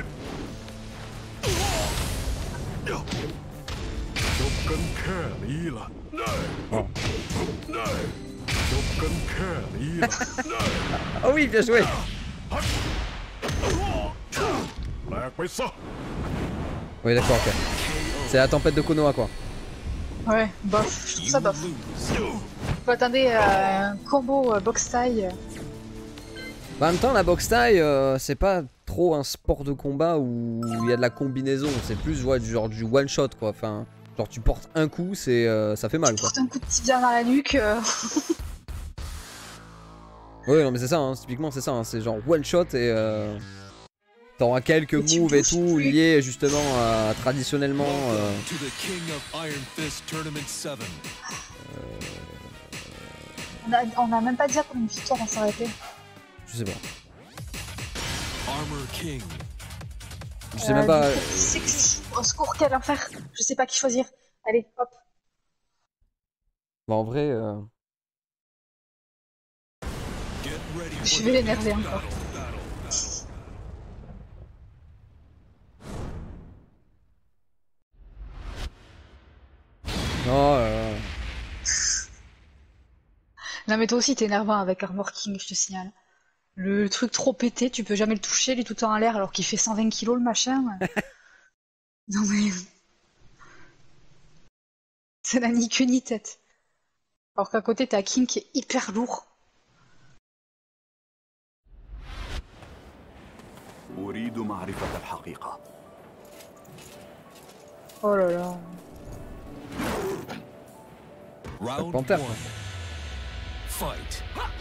S2: Oh. Oh oui, bien joué. Oui, d'accord, ok. C'est la tempête de Konoha, quoi.
S1: Ouais, bof, je trouve ça bof. Faut attendre euh, un combo euh, box taille.
S2: Bah, en même temps, la boxe taille, euh, c'est pas trop un sport de combat où il y a de la combinaison. C'est plus ouais, du genre du one shot, quoi. Enfin, genre tu portes un coup, c'est euh, ça fait mal, quoi.
S1: Tu portes un coup de tibia dans la nuque. Euh...
S2: Ouais, non, mais c'est ça, hein, typiquement, c'est ça. Hein, c'est genre one shot et euh, t'auras quelques moves et tout liés justement à traditionnellement. Euh,
S1: euh... On, a, on a même pas dit pour une victoire, on s'est arrêté.
S2: Je sais pas.
S3: Armor King.
S2: Je sais euh, même pas.
S1: C'est au secours, quel enfer. Je sais pas qui choisir. Allez, hop.
S2: Bah en vrai. Euh...
S1: Je vais l'énerver encore.
S2: Oh là là.
S1: Non mais toi aussi t'es énervant avec Armor King, je te signale. Le truc trop pété, tu peux jamais le toucher, il est tout le temps en l'air alors qu'il fait cent vingt kilos le machin. Non mais... Ça n'a ni queue ni tête. Alors qu'à côté t'as King qui est hyper lourd. Oh là là.
S3: Round one. Fight.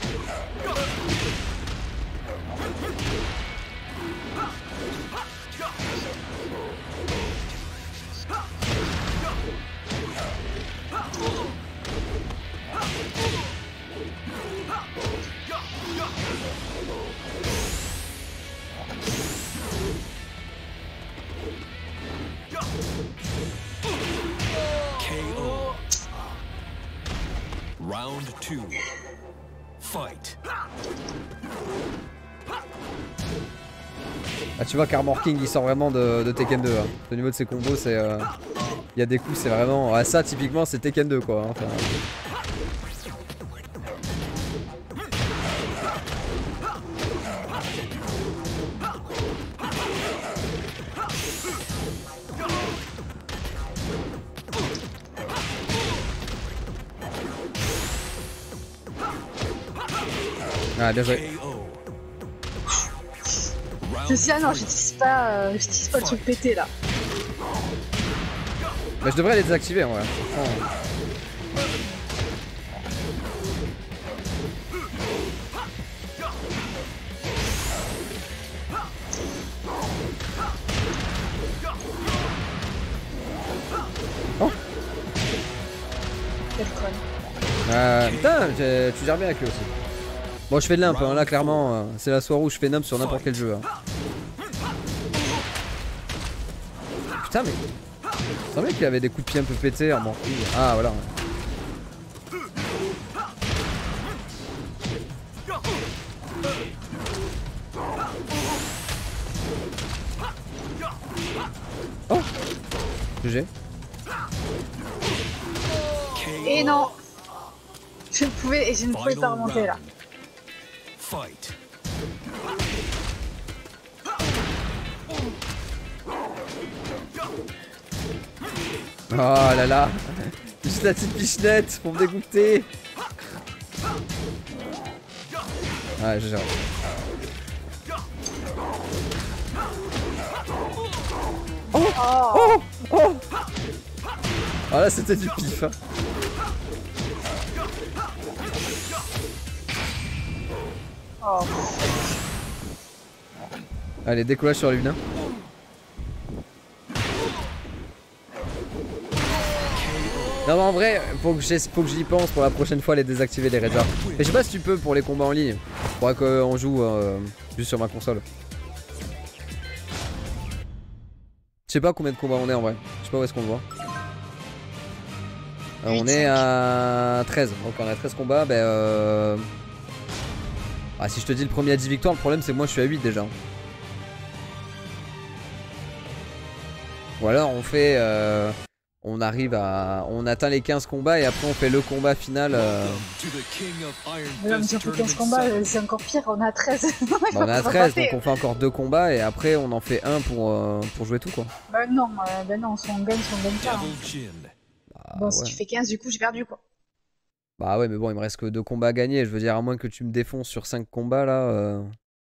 S3: K O. Round two. Fight.
S2: Ah, tu vois qu'Armor King il sort vraiment de, de Tekken deux. Hein. Au niveau de ses combos, c'est. Euh... Il y a des coups, c'est vraiment. Ah, ça, typiquement, c'est Tekken deux quoi. Hein. Enfin... Ah, bien joué.
S1: Je suis ah non, j'utilise pas, euh, j'utilise pas le truc pété là.
S2: Bah, je devrais les désactiver en vrai. Oh. Oh.
S1: Quel con.
S2: Euh, putain, tu gères bien avec lui aussi. Bon, je fais de l'imp, hein, là clairement, euh, c'est la soirée où je fais nump sur n'importe quel jeu. Hein. Putain, mais. Il semblait qu'il avait des coups de pied un peu pétés. Bon. Ah, voilà. Oh G G.
S1: Et non, je ne pouvais, je ne pouvais pas remonter là.
S3: Fight.
S2: Oh là là. Juste la petite pichenette pour me dégoûter. Ouais, je gère. Oh oh oh. Ah là c'était du pif hein.
S1: Oh.
S2: Allez, décollage sur Luna. Non mais en vrai, faut que j'y pense pour la prochaine fois les désactiver les Rangers. Mais je sais pas si tu peux pour les combats en ligne. Faudra qu'on joue euh, juste sur ma console. Je sais pas combien de combats on est en vrai. Je sais pas où est-ce qu'on le voit. Euh, on est à treize. Donc on a treize combats. Ben euh... Ah, si je te dis le premier à dix victoires, le problème c'est que moi je suis à huit déjà. Ou alors on fait... Euh... On arrive à... On atteint les quinze combats et après on fait le combat final. Euh...
S1: Mais non, mais si on fait quinze combats, c'est encore pire, on a treize.
S2: Bah, on a treize, donc on fait encore deux combats et après on en fait un pour, euh, pour jouer tout quoi.
S1: Bah non, euh, bah non, soit on gagne, soit on gagne pas. Hein.
S2: Bah,
S1: bon,
S2: ouais.
S1: si tu fais quinze, du coup j'ai perdu quoi.
S2: Bah ouais, mais bon, il me reste que deux combats à gagner. Je veux dire, à moins que tu me défonces sur cinq combats là. Euh...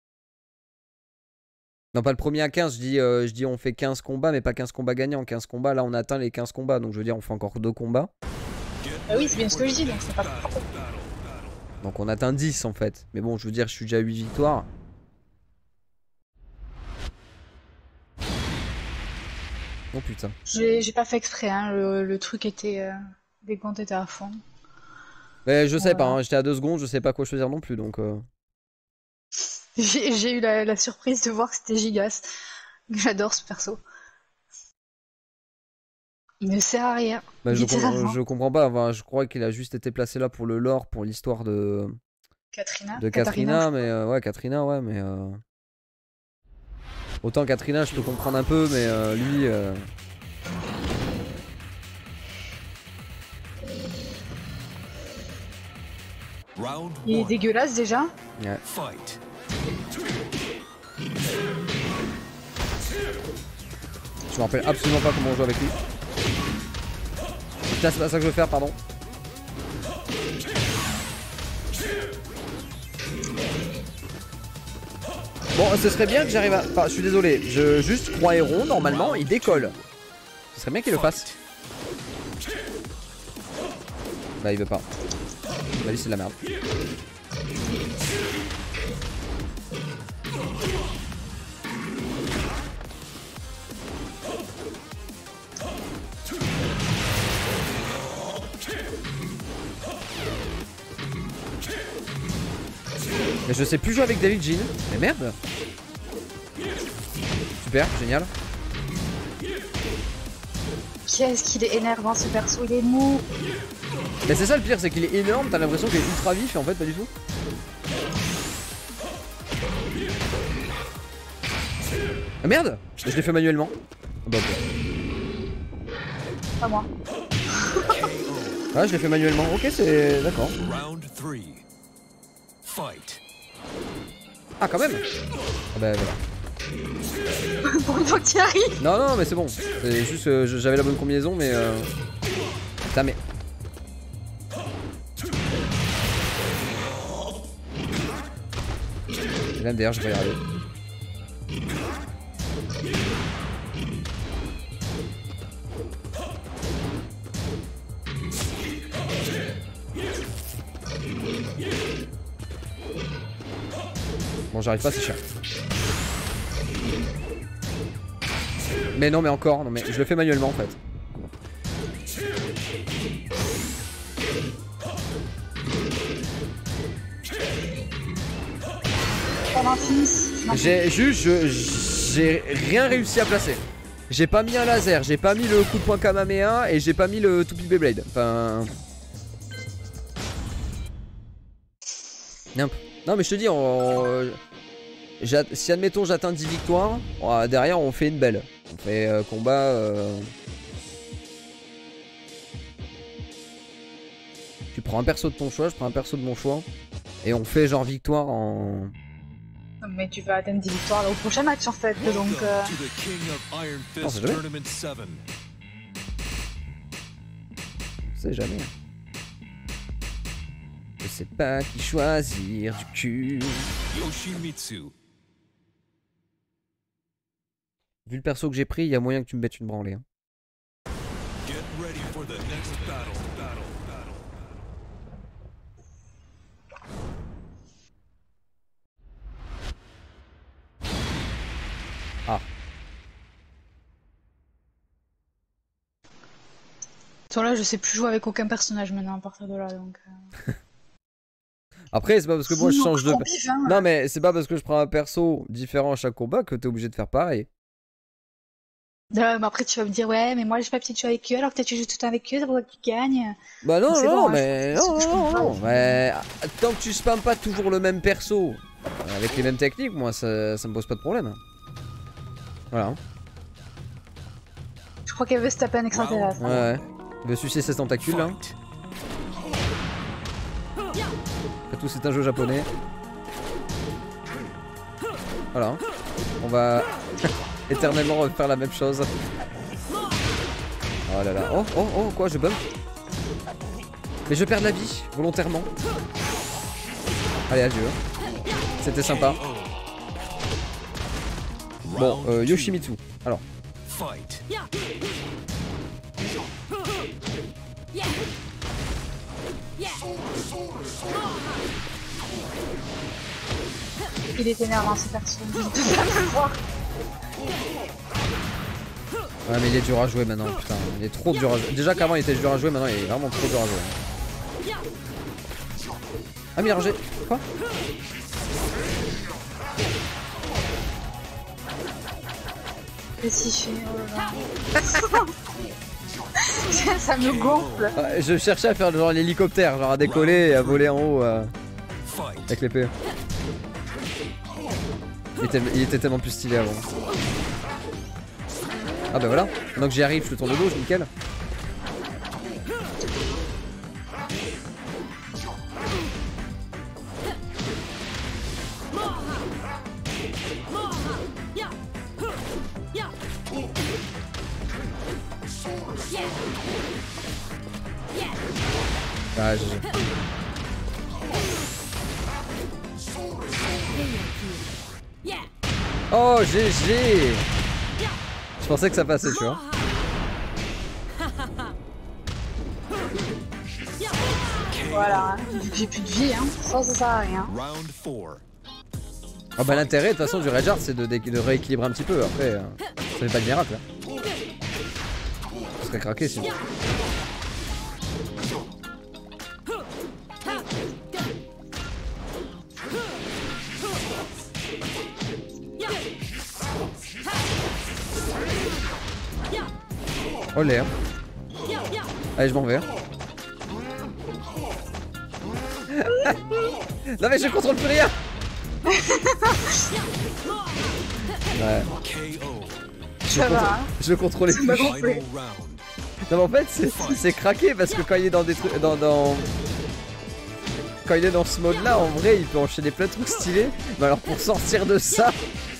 S2: Non, pas le premier à quinze, je dis, euh, je dis on fait quinze combats, mais pas quinze combats gagnants. quinze combats, là on atteint les quinze combats, donc je veux dire, on fait encore deux combats.
S1: Bah oui, c'est bien ce que je dis, donc c'est pas trop.
S2: Donc on atteint dix en fait. Mais bon, je veux dire, je suis déjà à huit victoires. Oh putain.
S1: J'ai pas fait exprès, hein. le, le truc était. Euh, les comptes étaient à fond.
S2: Mais je sais
S1: voilà.
S2: pas, hein. J'étais à deux secondes, je sais pas quoi choisir non plus donc. Euh...
S1: J'ai eu la, la surprise de voir que c'était Gigas. J'adore ce perso. Il ne sert à rien.
S2: Bah, je, comprends, je comprends pas, enfin, je crois qu'il a juste été placé là pour le lore, pour l'histoire de.
S1: Katrina.
S2: De Katrina, mais euh, ouais, Katrina, ouais, mais. Euh... Autant Katrina, je peux comprendre un peu, mais euh, lui. Euh...
S1: Il est dégueulasse déjà.
S2: Ouais. Je me rappelle absolument pas comment on joue avec lui. Putain, c'est pas ça que je veux faire, pardon. Bon, ce serait bien que j'arrive à... Enfin, je suis désolé, je juste croix et rond, normalement, il décolle. Ce serait bien qu'il le fasse. Bah, il veut pas. Bah, lui, c'est de la merde. Mais je sais plus jouer avec David Jean. Mais merde. Super, génial.
S1: Qu'est-ce qu'il est énervant ce perso, il est mou.
S2: Mais c'est ça le pire, c'est qu'il est énorme, t'as l'impression qu'il est ultra vif et en fait pas du tout. Ah merde, je l'ai fait manuellement. Bah, ok.
S1: Pas moi.
S2: Ah, je l'ai fait manuellement. Ok, c'est d'accord.
S3: Round three. Fight.
S2: Ah, quand même. Ah bah voilà.
S1: Pour une fois qu'il arrive.
S2: Non, non, mais c'est bon. C'est juste euh, j'avais la bonne combinaison, mais euh... putain, mais. Et même d'ailleurs, je vais y arriver. Bon, j'arrive pas, c'est cher. Mais non, mais encore, non, mais je le fais manuellement en fait. J'ai juste, je- j'ai rien réussi à placer. J'ai pas mis un laser, j'ai pas mis le coup de poing Kamehameha et j'ai pas mis le Toupie Beyblade. Enfin. Non, non mais je te dis, on... si admettons j'atteins dix victoires, derrière on fait une belle. On fait euh, combat. Euh... Tu prends un perso de ton choix, je prends un perso de mon choix. Et on fait genre victoire en.
S1: Mais tu vas atteindre dix victoires là, au prochain match en fait, donc. Euh...
S2: On sait jamais. On sait jamais. Je sais pas qui choisir du cul.
S3: Yoshimitsu.
S2: Vu le perso que j'ai pris, il y a moyen que tu me mettes une branlée. Hein.
S3: Get ready for the next battle. Battle. Battle.
S2: Ah.
S1: Toi là, je sais plus jouer avec aucun personnage maintenant à partir de là, donc. Euh...
S2: Après, c'est pas parce que moi je change de.
S1: Pif, hein,
S2: non, mais c'est pas parce que je prends un perso différent à chaque combat que t'es obligé de faire pareil.
S1: Euh, mais après, tu vas me dire, ouais, mais moi j'ai pas petit jeu avec eux, alors que tu joues tout le temps avec eux, c'est pour ça que tu gagnes.
S2: Bah non, non,
S1: bon,
S2: non,
S1: hein,
S2: mais
S1: je,
S2: non,
S1: je, je
S2: non, non,
S1: pas,
S2: mais tant que tu spammes pas toujours le même perso avec les mêmes techniques, moi ça, ça me pose pas de problème. Voilà.
S1: Je crois qu'elle veut se taper un extraterrestre.
S2: Ouais, ouais. Il veut sucer ses tentacules là. Après tout, c'est un jeu japonais. Voilà. On va éternellement refaire la même chose. Oh là là. Oh, oh, oh, quoi, je bump. Mais je perds de la vie, volontairement. Allez, adieu. C'était sympa. Bon, euh, Yoshimitsu. Alors.
S3: Fight.
S1: Il est énervant ce perso. Je peux pas me voir.
S2: Ouais, mais il est dur à jouer maintenant, putain. Il est trop dur à jouer. Déjà qu'avant il était dur à jouer, maintenant il est vraiment trop dur à jouer. Ah, Mirage. Quoi?
S1: Qu'est-ce qu'il fait? Oh là là. Ça me gonfle.
S2: Ouais, je cherchais à faire genre l'hélicoptère, genre à décoller et à voler en haut euh, avec l'épée. Il était, il était tellement plus stylé avant. Ah bah voilà, maintenant que j'y arrive, je le tourne de gauche, nickel. Ah, G G. Oh, G G. Je pensais que ça passait, tu vois.
S1: Voilà, j'ai plus de vie, hein. Ça, ça sert à rien.
S2: Ah bah l'intérêt de toute façon du Rage Art c'est de, de, de rééquilibrer un petit peu, après euh, ça fait pas de miracle là. Ça serait craqué sinon. Oh l'air. Allez, je m'en vais. Non mais je contrôle plus rien. Ouais.
S3: K O.
S2: Je,
S1: Ça va,
S2: contrôle-
S1: hein.
S2: je contrôle les
S1: Ça m'a
S2: touches.
S1: gonflé.
S3: Final round.
S2: Non mais en fait c'est- c'est craqué parce que quand il est dans des trucs dans, dans quand il est dans ce mode là en vrai il peut enchaîner plein de trucs stylés. Mais alors pour sortir de ça.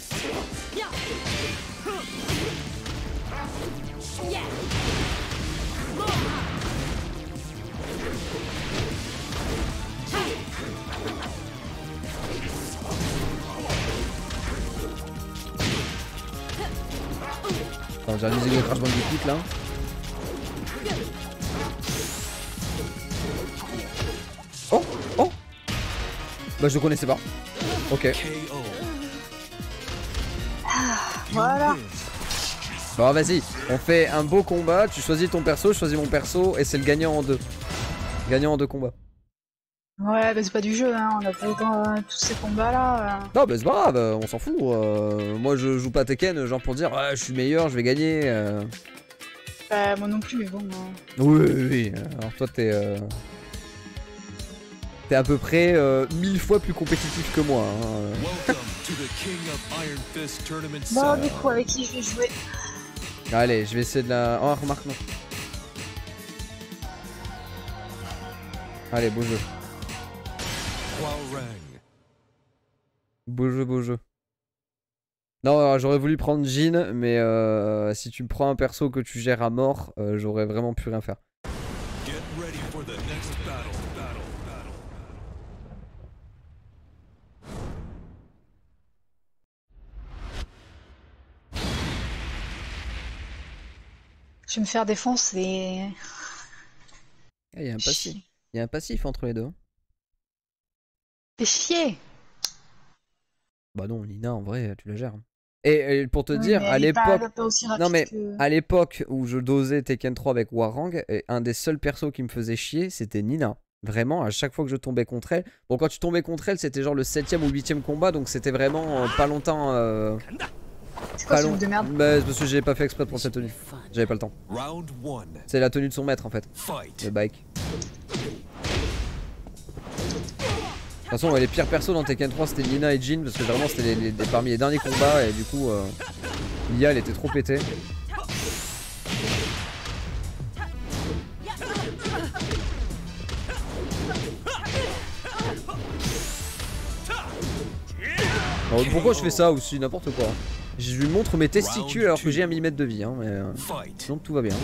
S2: Attends, j'ai la musique de Crash Bandicoot là. Oh oh. Bah je le connaissais pas. Ok.
S3: K O.
S1: Voilà.
S2: Bon vas-y, on fait un beau combat, tu choisis ton perso, je choisis mon perso et c'est le gagnant en deux. Gagnant en deux combats.
S1: Ouais, bah c'est pas du jeu, hein. On a pas eu dans euh, tous ces combats-là. euh.
S2: Non bah c'est pas grave, euh, on s'en fout. euh, moi je joue pas Tekken genre pour dire ah, je suis meilleur, je vais gagner. euh.
S1: Bah, moi non plus, mais bon. euh.
S2: Oui oui oui, alors toi t'es... Euh... T'es à peu près euh, mille fois plus compétitif que moi. Hein.
S3: Welcome to the King of Iron Fist Tournament
S1: Bon,
S3: seven.
S1: du coup, avec qui je vais jouer?
S2: Allez, je vais essayer de la... Oh remarque non. Allez, beau jeu.
S3: Huarang.
S2: Beau jeu, beau jeu. Non, alors, j'aurais voulu prendre Jin, mais euh, si tu me prends un perso que tu gères à mort, euh, j'aurais vraiment plus rien faire.
S3: Get ready for the next battle. Battle. Battle.
S1: Je vais me faire défoncer.
S2: Il y a un passif. Il y a un passif entre les deux. hein.
S1: Fais chier.
S2: Bah non, Nina, en vrai, tu la gères. Et, et pour te
S1: Oui,
S2: dire,
S1: mais
S2: à
S1: elle est pas-
S2: l'époque...
S1: elle est pas aussi rapide
S2: Non mais
S1: que-
S2: à l'époque où je dosais Tekken trois avec Hwoarang, et un des seuls persos qui me faisait chier, c'était Nina. Vraiment, à chaque fois que je tombais contre elle... Bon, quand tu tombais contre elle, c'était genre le septième ou huitième combat, donc c'était vraiment euh, pas longtemps... Euh...
S1: C'est quoi
S2: Pas
S1: ce
S2: long...
S1: truc de merde?
S2: Bah, c'est parce que j'ai pas fait exprès de prendre cette tenue. J'avais pas le temps.
S3: Round one.
S2: C'est la tenue de son maître en fait,
S3: Fight.
S2: le bike. De toute façon, ouais, les pires persos dans Tekken trois c'était Nina et Jin, parce que vraiment c'était les, les- les- parmi les derniers combats, et du coup, euh, l'I A elle était trop pétée. Alors, pourquoi je fais ça aussi, n'importe quoi. Je lui montre mes testicules alors que j'ai un millimètre de vie, hein, mais euh,
S3: Fight.
S2: sinon tout va bien.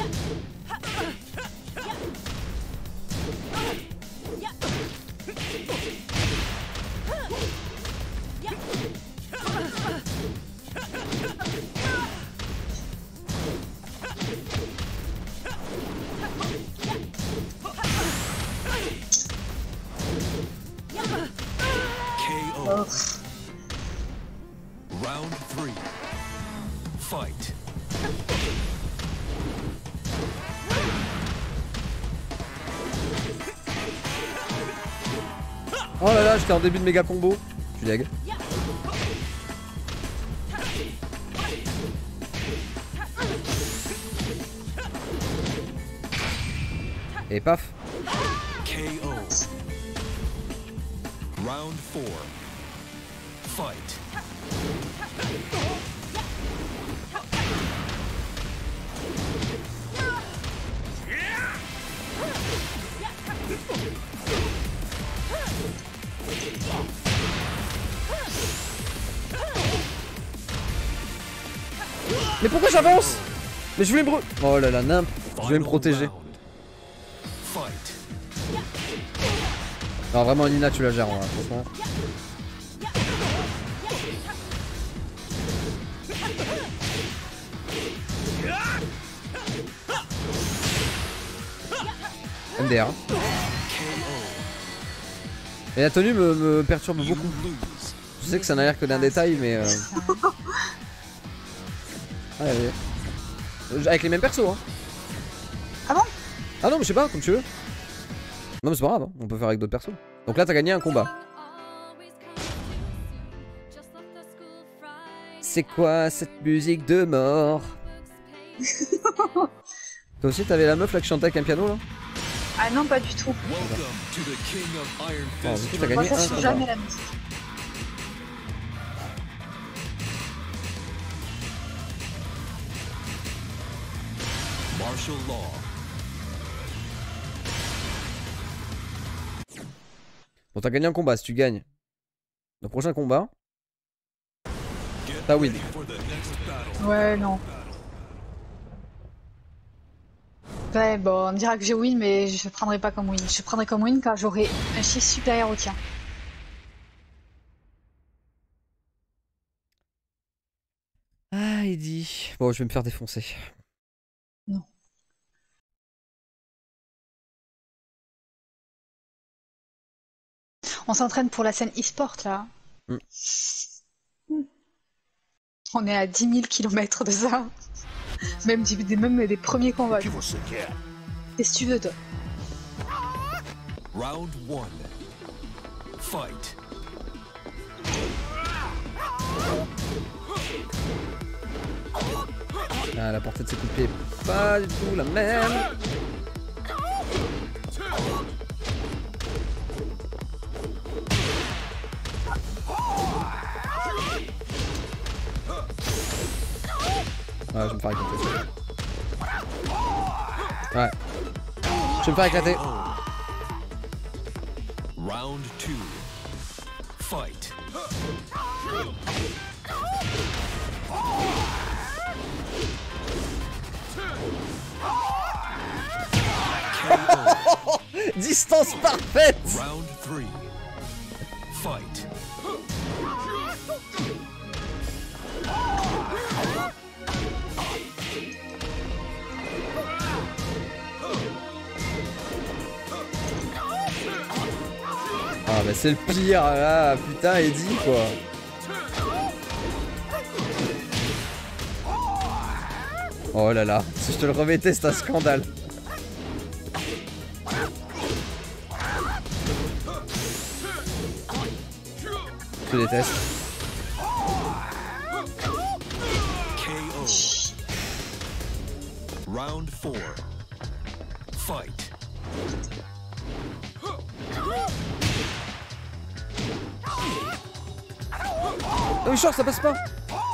S3: K O.
S1: Oh.
S3: Round three. Fight.
S2: Oh là là, j'étais en début de méga combo. Je suis deg. Et paf.
S3: K O. Round four. Fight.
S2: Mais pourquoi j'avance? Mais je voulais me... re- Oh là là, nimp. Je vais me protéger.
S3: Round. Fight.
S2: Non, vraiment, Nina, tu la gères, hein, franchement. M D R. Et la tenue me, me perturbe
S3: You
S2: beaucoup.
S3: lose.
S2: Je sais que ça n'a l'air que d'un détail, mais... Euh... Ah, ouais. Euh, Avec les mêmes persos, hein.
S1: Ah bon?
S2: Ah non, mais je sais pas, comme tu veux. Non, mais c'est pas grave, hein, on peut faire avec d'autres persos. Donc là, t'as gagné un combat. C'est quoi cette musique de mort? Toi aussi, t'avais la meuf là qui chantait avec un piano là?
S1: Ah non, pas du tout.
S3: Welcome to the King of Iron
S2: Oh,
S3: Fist
S2: du coup, t'as
S1: Moi,
S2: gagné
S1: ça
S2: un
S1: suit
S2: combat.
S1: jamais la musique.
S3: Martial law.
S2: Bon, t'as gagné un combat. Si tu gagnes le prochain combat, t'as win.
S1: Ouais, non. Ouais, bon, on dira que j'ai win, mais je prendrai pas comme win. Je prendrai comme win quand j'aurai un chiffre supérieur au tien.
S2: Ah, Eddie. Bon, je vais me faire défoncer.
S1: Non. On s'entraîne pour la scène e-sport, là.
S2: Mm.
S1: On est à dix mille kilomètres de ça. Même des, même des premiers combats. Qu'est-ce que tu veux, toi?
S3: Round one. Fight.
S2: Ah, la portée de ses coups de pied, pas du tout la même. Ouais, je vais me faire éclater. Ouais. Je vais me faire éclater.
S3: Round two. Fight.
S2: Distance parfaite.
S3: Round three. Fight.
S2: Ah bah c'est le pire là, putain Eddie quoi. Oh là là, si je te le remettais c'est un scandale. Je déteste.
S3: K O. Round four. Fight.
S2: Oh mais short, ça passe pas.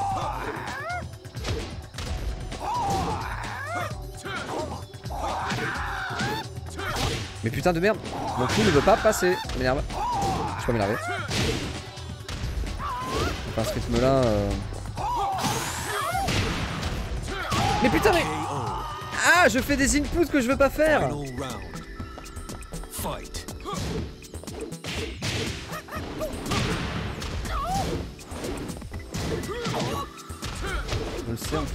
S2: Mais putain de merde, mon coup ne veut pas passer. Ça m'énerve. Je peux m'énerver. Enfin ce rythme là. Euh... Mais putain mais. Ah je fais des inputs que je veux pas faire.
S3: Final round. Fight.
S2: Je le sais en plus.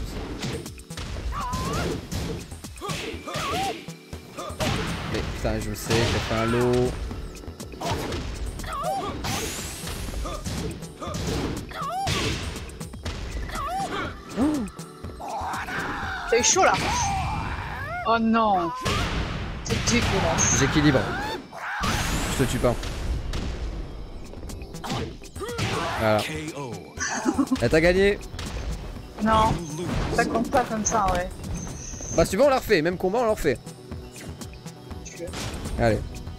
S2: Mais putain je le sais, j'ai fait un lot.
S1: T'as eu chaud là. Oh non. C'est dégueulasse.
S2: J'équilibre. Je te tue pas. Voilà.
S3: K O.
S2: Eh, t'as gagné.
S1: Non. Ça compte pas comme ça, ouais.
S2: Bah si tu veux on la refait, même combat on la refait. Allez.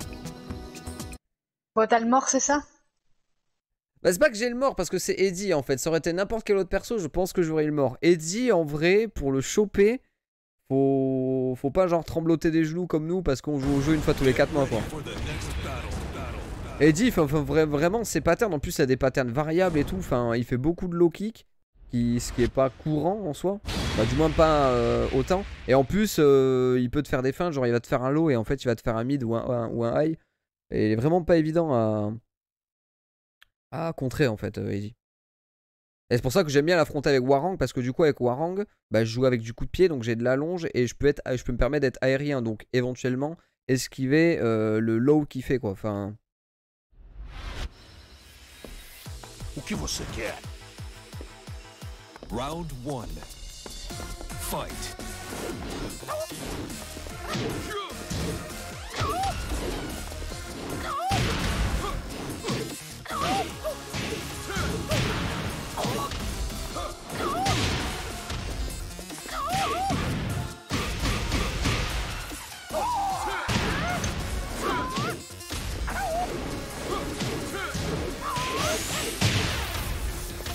S1: Bon, t'as le mort, c'est ça?
S2: Bah c'est pas que j'ai le mort parce que c'est Eddie en fait. Ça aurait été n'importe quel autre perso, je pense que j'aurais eu le mort. Eddie en vrai, pour le choper, faut... faut pas genre trembloter des genoux comme nous parce qu'on joue au jeu une fois tous les quatre mois quoi. Eddie, enfin, vraiment ses patterns, en plus il a des patterns variables et tout, enfin il fait beaucoup de low kick, qui, ce qui est pas courant en soi, bah, du moins pas euh, autant. Et en plus euh, il peut te faire des feintes, genre il va te faire un low et en fait il va te faire un mid ou un, un, ou un high. Et il est vraiment pas évident à... à contrer en fait, euh, Eddie. Et c'est pour ça que j'aime bien l'affronter avec Hwoarang, parce que du coup avec Hwoarang, bah, je joue avec du coup de pied, donc j'ai de la longe et je peux, être, je peux me permettre d'être aérien, donc éventuellement esquiver euh, le low qu'il fait quoi. Enfin...
S3: Round one. Fight.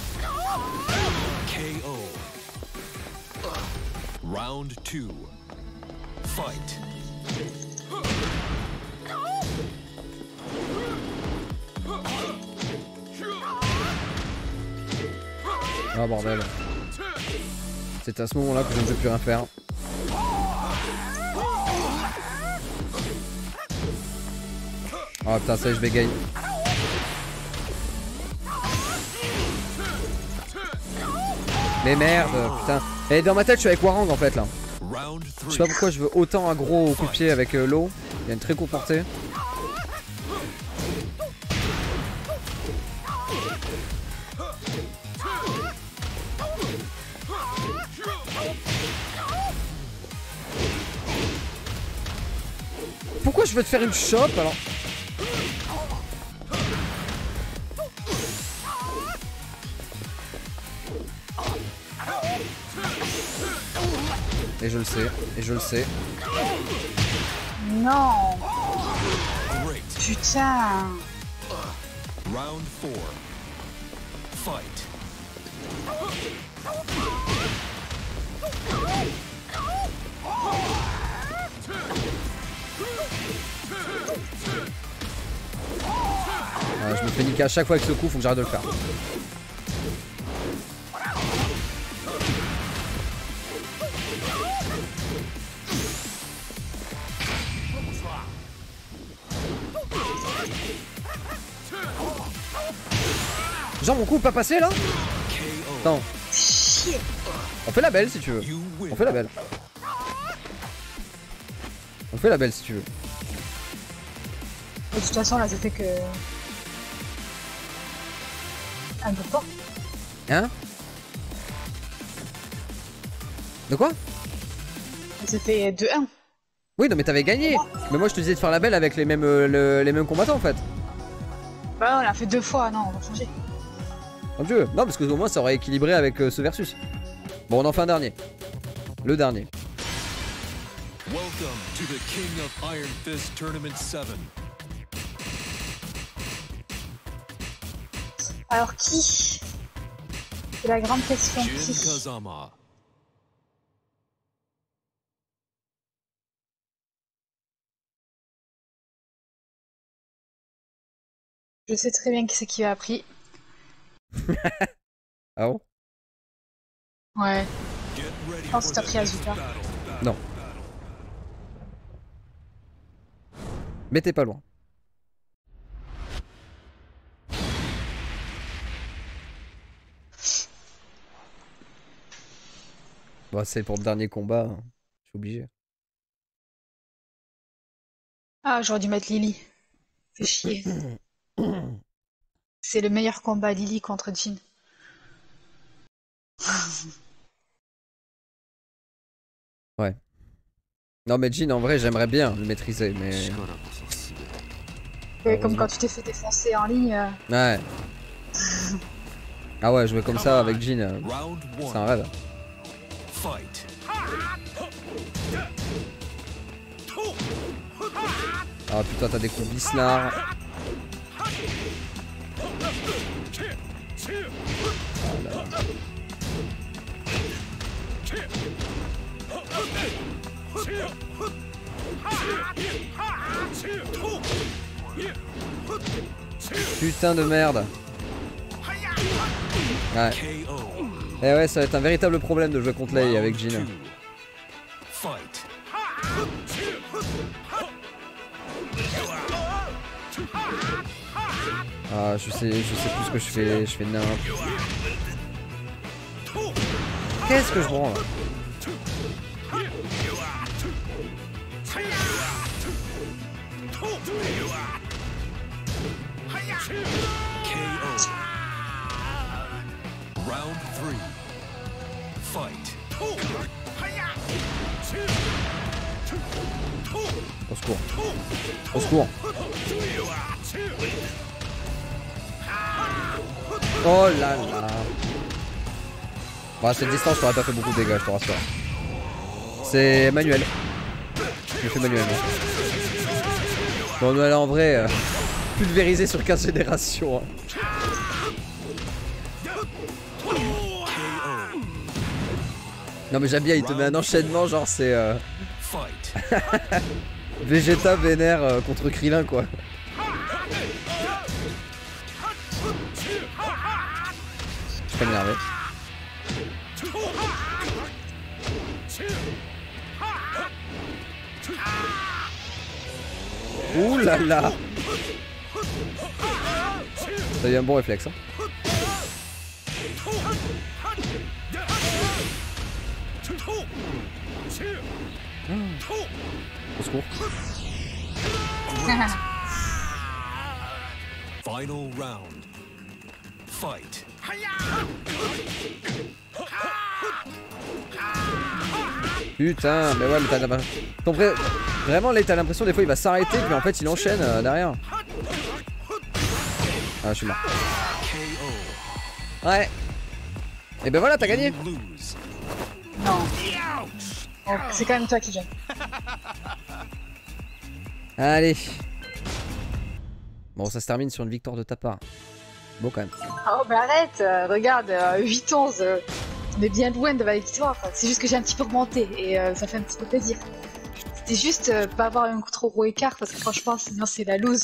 S3: K O. Round two. Fight.
S2: Ah bordel. C'est à ce moment-là que je ne peux plus rien faire. Oh putain, ça y est, je bégaye. Mais merde, putain. Et dans ma tête, je suis avec Warang en fait là. Je sais pas pourquoi je veux autant un gros coup de pied avec euh, l'eau. Il y a une très courte portée. Pourquoi je veux te faire une chope alors? Et je le sais, et je le sais.
S1: Non. Putain.
S3: Round four. Fight.
S2: Ah, je me fais niquer à chaque fois avec ce coup, faut que j'arrête de le faire. Genre mon coup pas passé là? Attends. On fait la belle si tu veux. On fait la belle. On fait la belle si tu veux.
S1: De toute façon là ça fait que... Un peu fort.
S2: Hein? De quoi?
S1: Ça fait deux un.
S2: Oui non mais t'avais gagné. Mais moi je te disais de faire la belle avec les mêmes, euh, le, les mêmes combattants en fait.
S1: Bah on l'a fait deux fois, non on va changer.
S2: Mon dieu. Non parce que au moins ça aurait équilibré avec euh, ce versus. Bon on en fait un dernier. Le dernier.
S3: Welcome to the King of Iron Fist Tournament seven.
S1: Alors qui? C'est la grande question.
S3: Jin
S1: Qui?
S3: Kazama.
S1: Je sais très bien qui c'est qui a appris.
S2: Ah bon?
S1: Ouais.
S3: Get ready
S1: Je pense
S3: for
S1: que t'as
S3: the
S1: pris
S3: next
S1: Azuka.
S3: battle.
S2: Non. Mais t'es pas loin. Bon, c'est pour le dernier combat, hein. Je suis obligé.
S1: Ah j'aurais dû mettre Lily. Fais chier. C'est le meilleur combat Lily contre Jin.
S2: Ouais. Non mais Jin en vrai j'aimerais bien le maîtriser mais...
S1: Ouais, comme quand tu t'es fait défoncer en ligne. euh,
S2: Ouais. Ah ouais jouer comme ça avec Jin, euh,
S3: Round
S2: c'est un
S3: one.
S2: rêve.
S3: Fight.
S2: Ah putain t'as des coups bisnards. Oh là là. Putain de merde. Ouais.
S3: K O.
S2: Et ouais ça va être un véritable problème de jouer contre Lei avec Jin.
S3: Round two. Fight.
S2: Ah je sais, je sais plus ce que je fais, je fais n'importe. Qu'est-ce que je branle?
S3: K O. Round three. Fight.
S2: Au secours. Au secours. Oh là là. Bon, à cette distance, je t'aurais pas fait beaucoup de dégâts, je te rassure. C'est manuel. Je le fais manuellement. Bon, là en vrai, euh, pulvérisé sur quinze générations. Hein. Non mais j'aime bien, il te met un enchaînement, genre c'est... Euh...
S3: Fight.
S2: Vegeta vénère euh, contre Krillin quoi. Je suis pas énervé. Ouh là là. Ça y a un bon réflexe hein. Mmh. Au secours.
S3: Final round. Fight.
S2: Putain, mais ouais, mais t'as l'impression. Ton vrai... Vraiment, là, t'as l'impression des fois il va s'arrêter, puis en fait il enchaîne euh, derrière. Ah, je suis mort. Ouais. Et ben voilà, t'as gagné.
S1: Non. Oh, c'est quand même toi qui gagne.
S2: Allez. Bon, ça se termine sur une victoire de ta part. Bon, quand même.
S1: Oh, bah arrête, euh, regarde, euh, huit onze, euh, on est bien loin de la victoire. C'est juste que j'ai un petit peu remonté et euh, ça fait un petit peu plaisir. C'était juste euh, pas avoir un trop gros écart parce que franchement, sinon c'est la loose.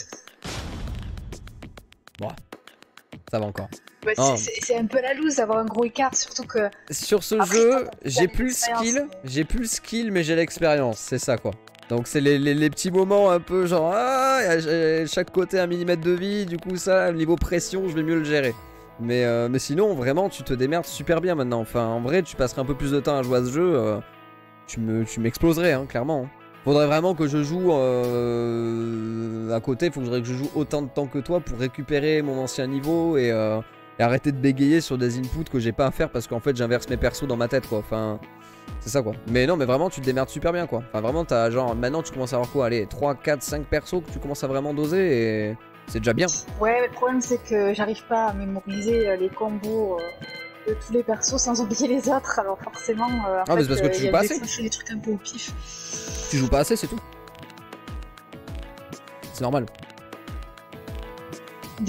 S2: Bon, ça va encore.
S1: Ouais,
S2: Oh.
S1: c'est un peu la loose d'avoir un gros écart, surtout que...
S2: Sur ce
S1: Après,
S2: jeu,
S1: t'as
S2: j'ai plus le skill, j'ai plus le skill, mais j'ai l'expérience, c'est ça quoi. Donc c'est les, les, les petits moments un peu genre, ah, y a chaque côté un millimètre de vie, du coup ça, niveau pression, je vais mieux le gérer. Mais, euh, mais sinon, vraiment, tu te démerdes super bien maintenant. Enfin, en vrai, tu passerais un peu plus de temps à jouer à ce jeu, euh, tu me, tu m'exploserais, hein, clairement. Hein. Faudrait vraiment que je joue euh, à côté, faudrait que je joue autant de temps que toi pour récupérer mon ancien niveau et... Euh, Et arrêter de bégayer sur des inputs que j'ai pas à faire parce qu'en fait j'inverse mes persos dans ma tête quoi. Enfin, c'est ça quoi. Mais non, mais vraiment tu te démerdes super bien quoi. Enfin, vraiment t'as genre maintenant tu commences à avoir quoi? Allez, trois, quatre, cinq persos que tu commences à vraiment doser et c'est déjà bien.
S1: Ouais, mais le problème c'est que j'arrive pas à mémoriser les combos euh, de tous les persos sans oublier les autres. Alors forcément, euh, en
S2: ah,
S1: fait,
S2: mais c'est parce que tu joues pas assez.
S1: Je fais des trucs un peu au pif.
S2: Tu joues pas assez, c'est tout. C'est normal.